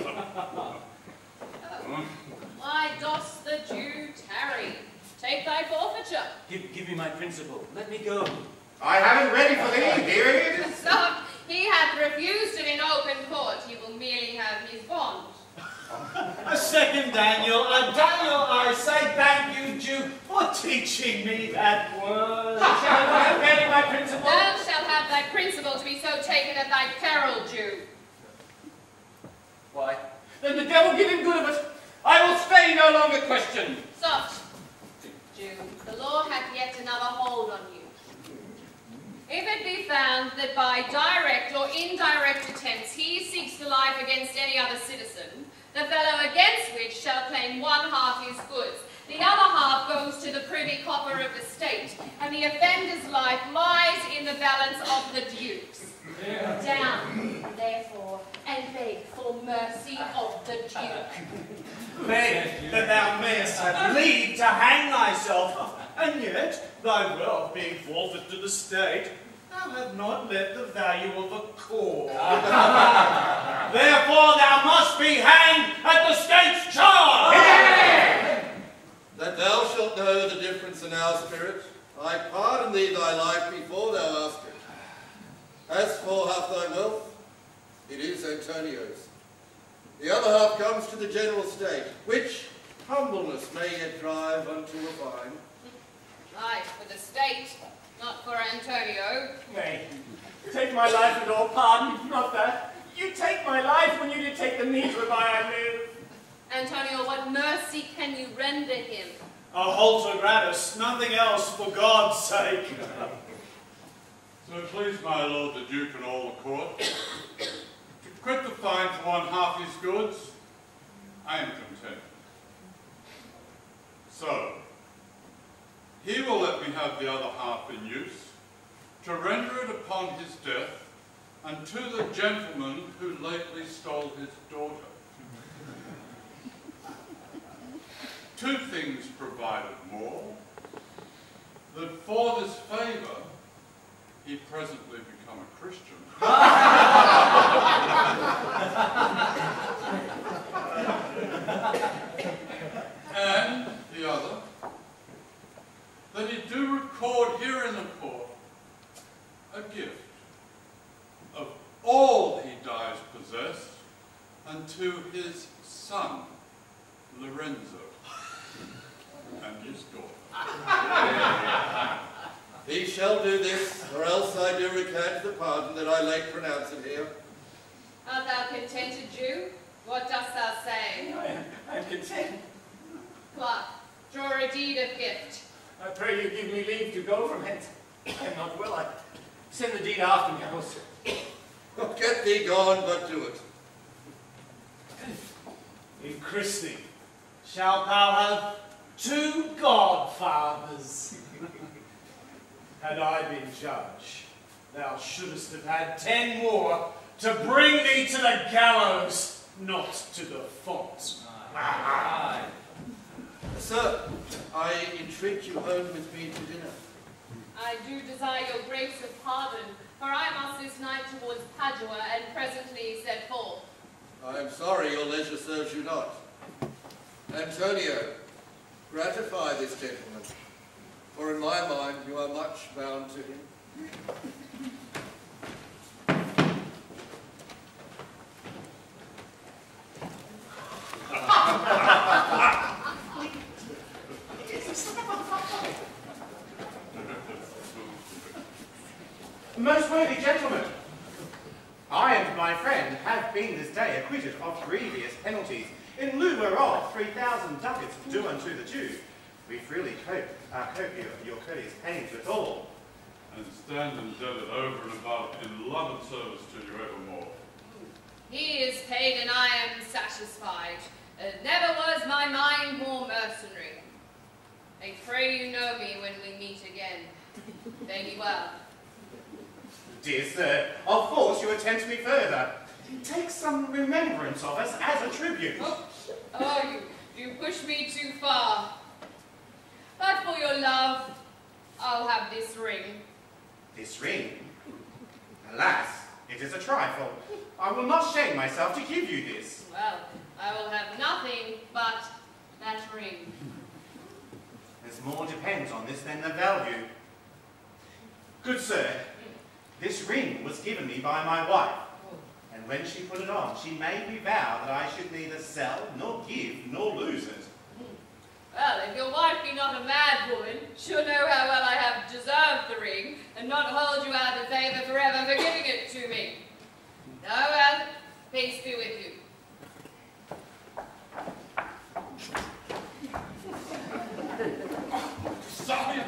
Why dost the Jew tarry? Take thy forfeiture. Give me my principal. Let me go. I have it ready for thee. Here it is. Stop. He hath refused it in open court. He will merely have his bond. A second Daniel, I say thank you, Jew, for teaching me that word. Shall I have ready my principal? Thou shalt have thy principal to be so taken at thy peril, Jew. Why, then the devil give him good of it. I will stay no longer question. Soft, Jew. The law hath yet another hold on you. If it be found that by direct or indirect attempts he seeks the life against any other citizen, the fellow against which shall claim one half his goods, the other half goes to the privy coffer of the state, and the offender's life lies in the balance of the Duke's. Down, therefore, and beg for mercy of the Duke. Beg that thou mayest have leave to hang thyself, and yet, thy wealth being forfeit to the state, thou hast not let the value of a cord. Therefore thou must be hanged at the state's charge! That thou shalt know the difference in our spirit, I pardon thee thy life before thou ask it. As for half thy wealth, it is Antonio's. The other half comes to the general state, which humbleness may yet drive unto a fine. Aye, for the state, not for Antonio. Nay, take my life and all pardon, not that. You take my life when you did take the means whereby I live. Antonio, what mercy can you render him? A halter gratis, nothing else, for God's sake. So please my lord the Duke and all the court, to quit the fine for one half his goods, I am content. So, he will let me have the other half in use, to render it upon his death, and to the gentleman who lately stole his daughter. Two things provided more, that for this favour he presently become a Christian. And and to his son, Lorenzo, and his daughter. He shall do this, or else I do recant the pardon that I late pronounced here. Art thou contented, Jew? What dost thou say? I am content. Clerk, draw a deed of gift. I pray you give me leave to go from hence. I am not well. I send the deed after me, also. Get thee gone, but do it. In christening shalt thou have 2 godfathers. Had I been judge, thou shouldst have had 10 more to bring thee to the gallows, not to the font. Aye. Sir, I entreat you home with me to dinner. I do desire your grace of pardon, for I must this night towards Padua, and presently set forth. I am sorry your leisure serves you not. Antonio, gratify this gentleman, for in my mind you are much bound to him. Most worthy gentlemen, I and my friend have been this day acquitted of grievous penalties, in lieu whereof 3,000 ducats due unto the Jew. We freely cope you your courteous pains withal. And stand indebted over and above in love and service to you evermore. He is paid and I am satisfied. Never was my mind more mercenary. I pray you know me when we meet again. Fare ye well. Dear sir, of force you attempt me further. Take some remembrance of us as a tribute. Oh, you push me too far. But for your love, I'll have this ring. This ring? Alas, it is a trifle. I will not shame myself to give you this. Well, I will have nothing but that ring. As more depends on this than the value. Good sir, this ring was given me by my wife, and when she put it on, she made me vow that I should neither sell, nor give, nor lose it. Well, if your wife be not a mad woman, she'll know how well I have deserved the ring, and not hold you out of favour forever for giving it to me. Oh well, peace be with you. Sire,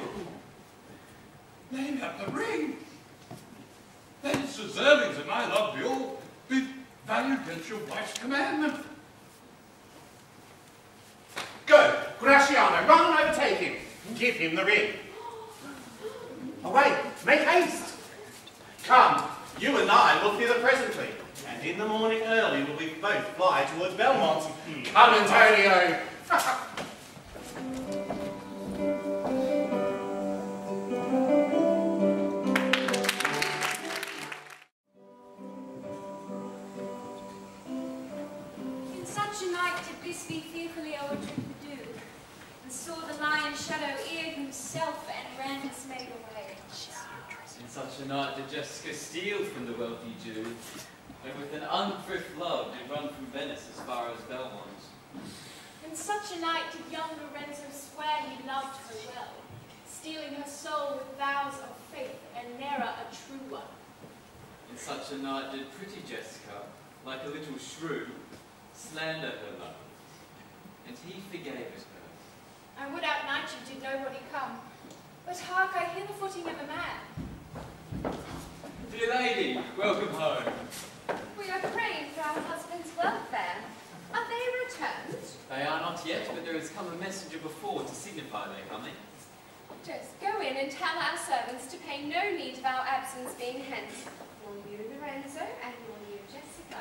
name up the ring. Then it's deserving that my love be all be valued against your wife's commandment. Go, Graciano, run and overtake him. Give him the ring. Away, make haste. Come, you and I will thither presently, and in the morning early will we both fly towards Belmont. Come, Antonio. In such a night did this be fearfully o'ertook the dew, and saw the lion's shadow ere himself and Ranus made away. In such a night did Jessica steal from the wealthy Jew, and with an unthrift love did run from Venice as far as Belmont. In such a night did young Lorenzo swear he loved her well, stealing her soul with vows of faith and ne'er a true one. In such a night did pretty Jessica, like a little shrew, slander her love, and he forgave it her. I would outnight you did nobody come, but hark, I hear the footing of a man. Dear lady, welcome home. We are praying for our husband's welfare. Are they returned? They are not yet, but there has come a messenger before to signify their coming. Just go in and tell our servants to pay no need of our absence being hence. Nor you, Lorenzo, and nor you, Jessica.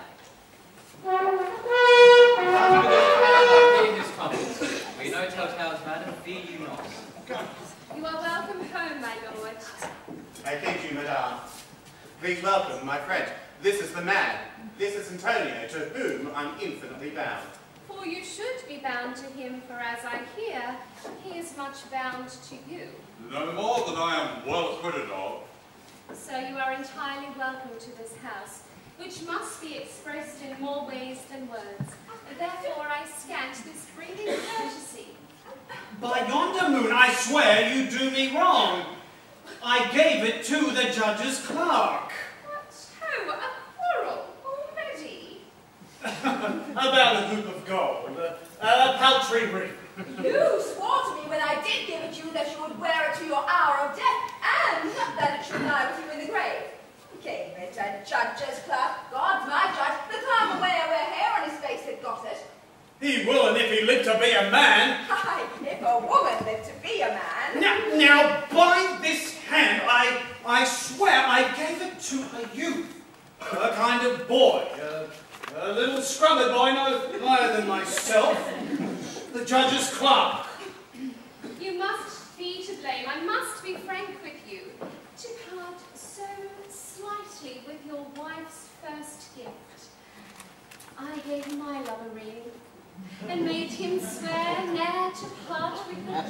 Being his comments, we know telltales, madam, fear you not. You are welcome home, my lord. I thank you, madame. Please welcome my friend. This is the man. This is Antonio, to whom I'm infinitely bound. For you should be bound to him, for as I hear, he is much bound to you. No more than I am well acquitted of. So you are entirely welcome to this house. which must be expressed in more ways than words. Therefore I scant this breathing courtesy. By yonder moon, I swear you do me wrong. I gave it to the judge's clerk. What? Oh, a quarrel already? About a hoop of gold, a paltry ring. You swore to me when I did give it you that you would wear it to your hour of death, and that it should lie with you in the grave. Gave it a judge's clerk. God, my judge, the clerk will wear hair on his face that got it. He will, and if he lived to be a man. Aye, if a woman lived to be a man. Now, by this hand, I swear I gave it to a youth, a kind of boy, a little scrubber boy, no higher than myself, the judge's clerk. You must be to blame. I must be frank with you. To part so slightly with your wife's first gift. I gave my love a ring, and made him swear ne'er to part with it.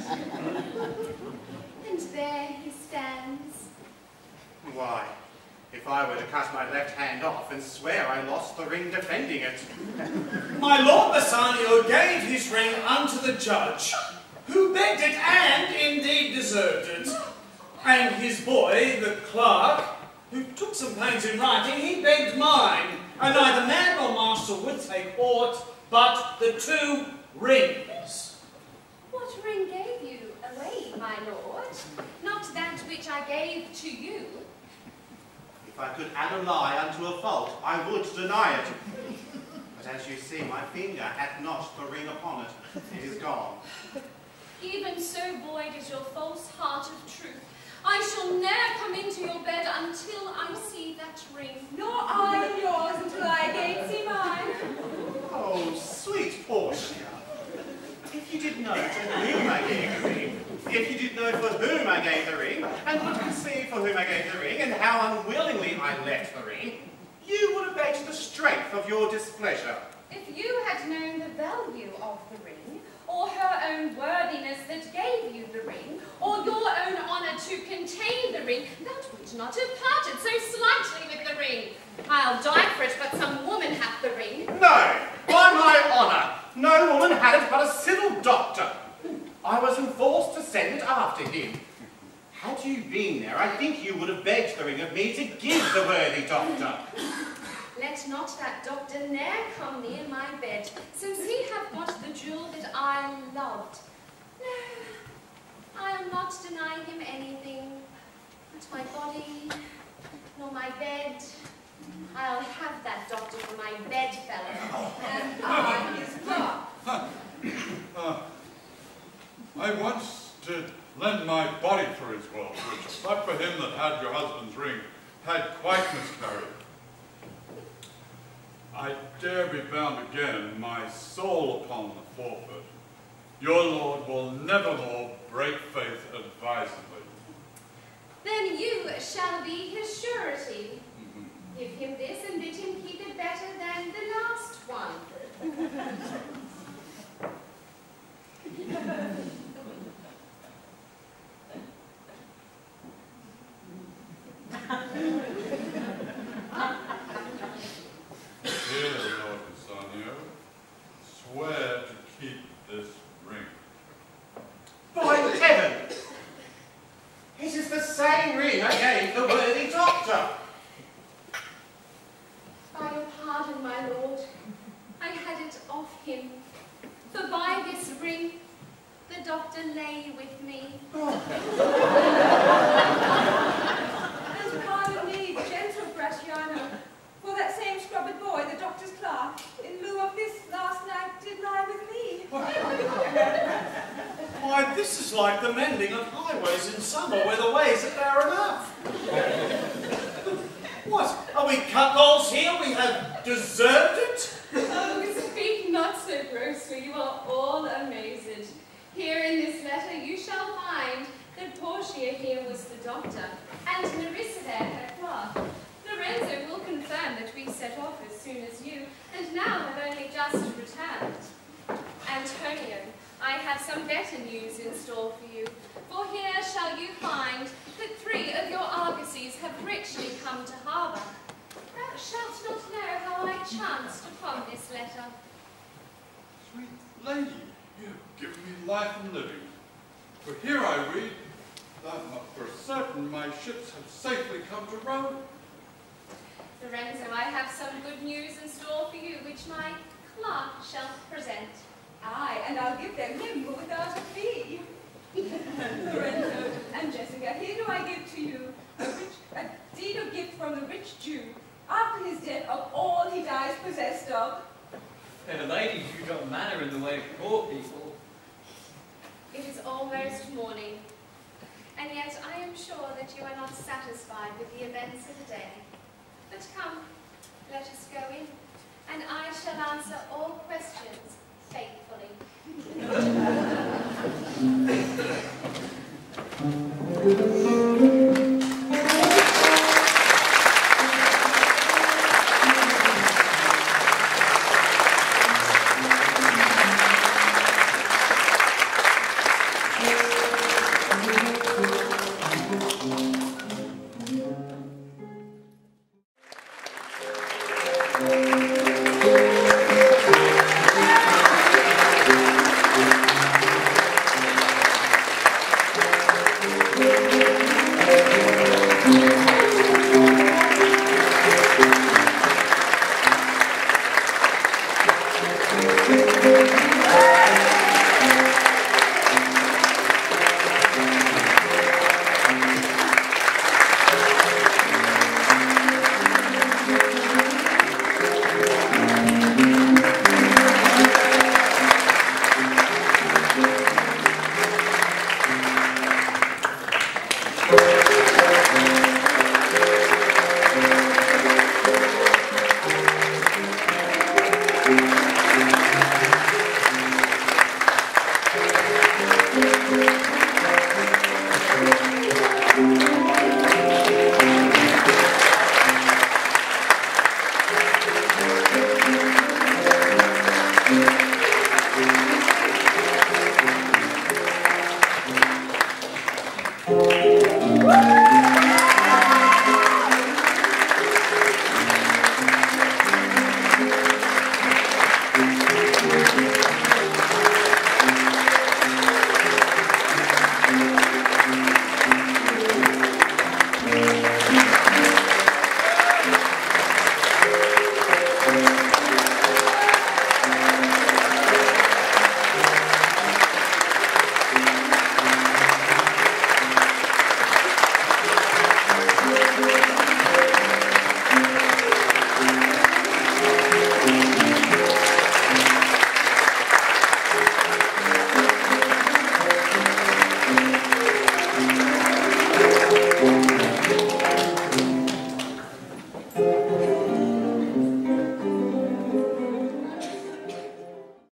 And there he stands. Why, if I were to cut my left hand off and swear I lost the ring defending it. My Lord Bassanio gave his ring unto the judge, who begged it and indeed deserved it. And his boy, the clerk, who took some pains in writing, he begged mine, and neither man nor master would take aught but the 2 rings. What ring gave you away, my lord? Not that which I gave to you. If I could add a lie unto a fault, I would deny it. But as you see, my finger hath not the ring upon it. It is gone. Even so void is your false heart of truth. I shall ne'er come into your bed until I see that ring. Nor I yours until I again see mine. Oh, sweet Portia. If you did know to whom I gave the ring, if you did know for whom I gave the ring, and would conceive for whom I gave the ring, and how unwillingly I left the ring, you would abate the strength of your displeasure. If you had known the value of the ring, or her own worthiness that gave you the ring, or your own honour to contain the ring, that would not have parted so slightly with the ring. I'll die for it, but some woman hath the ring. No, by my honour, no woman had it but a civil doctor. I was enforced to send it after him. Had you been there, I think you would have begged the ring of me to give the worthy doctor. Let not that doctor ne'er come near my bed, since he hath got the jewel that I loved. No, I'll not deny him anything, not my body, nor my bed. I'll have that doctor for my bedfellow, and I his clerk. I once did lend my body for his wealth, which, but for him that had your husband's ring, had quite miscarried. I dare be bound again, my soul upon the forfeit. Your lord will nevermore break faith advisedly. Then you shall be his surety. Give him this and bid him keep it better than the last one. Here, Lord Bassanio, swear to keep this ring. By heaven! It is the same ring I gave the worthy doctor. By your pardon, my lord, I had it off him, for by this ring the doctor lay with me. And pardon me, gentle Gratiano, for that same scrubbed boy, the doctor's clerk, in lieu of this last night did lie with me. Why, this is like the mending of highways in summer where the ways are fair enough. What? Are we cuckolds here? We have deserved it? Oh, speak not so grossly, you are all amazed. Here in this letter you shall find that Portia here was the doctor, and Nerissa there her clerk. Lorenzo will confirm that we set off as soon as you, and now have only just returned. Antonio, I have some better news in store for you, for here shall you find that 3 of your argosies have richly come to harbour. shalt not know how I chanced upon this letter. Sweet lady, you have given me life and living. For here I read that for certain my ships have safely come to Rome. Lorenzo, I have some good news in store for you, which my clerk shall present. Aye, and I'll give them him without a fee. Lorenzo and Jessica, here do I give to you a deed of gift from the rich Jew, after his death of all he dies possessed of. Fair ladies, you don't matter in the way of poor people. It is almost morning, and yet I am sure that you are not satisfied with the events of the day. But come, let us go in, and I shall answer all questions faithfully.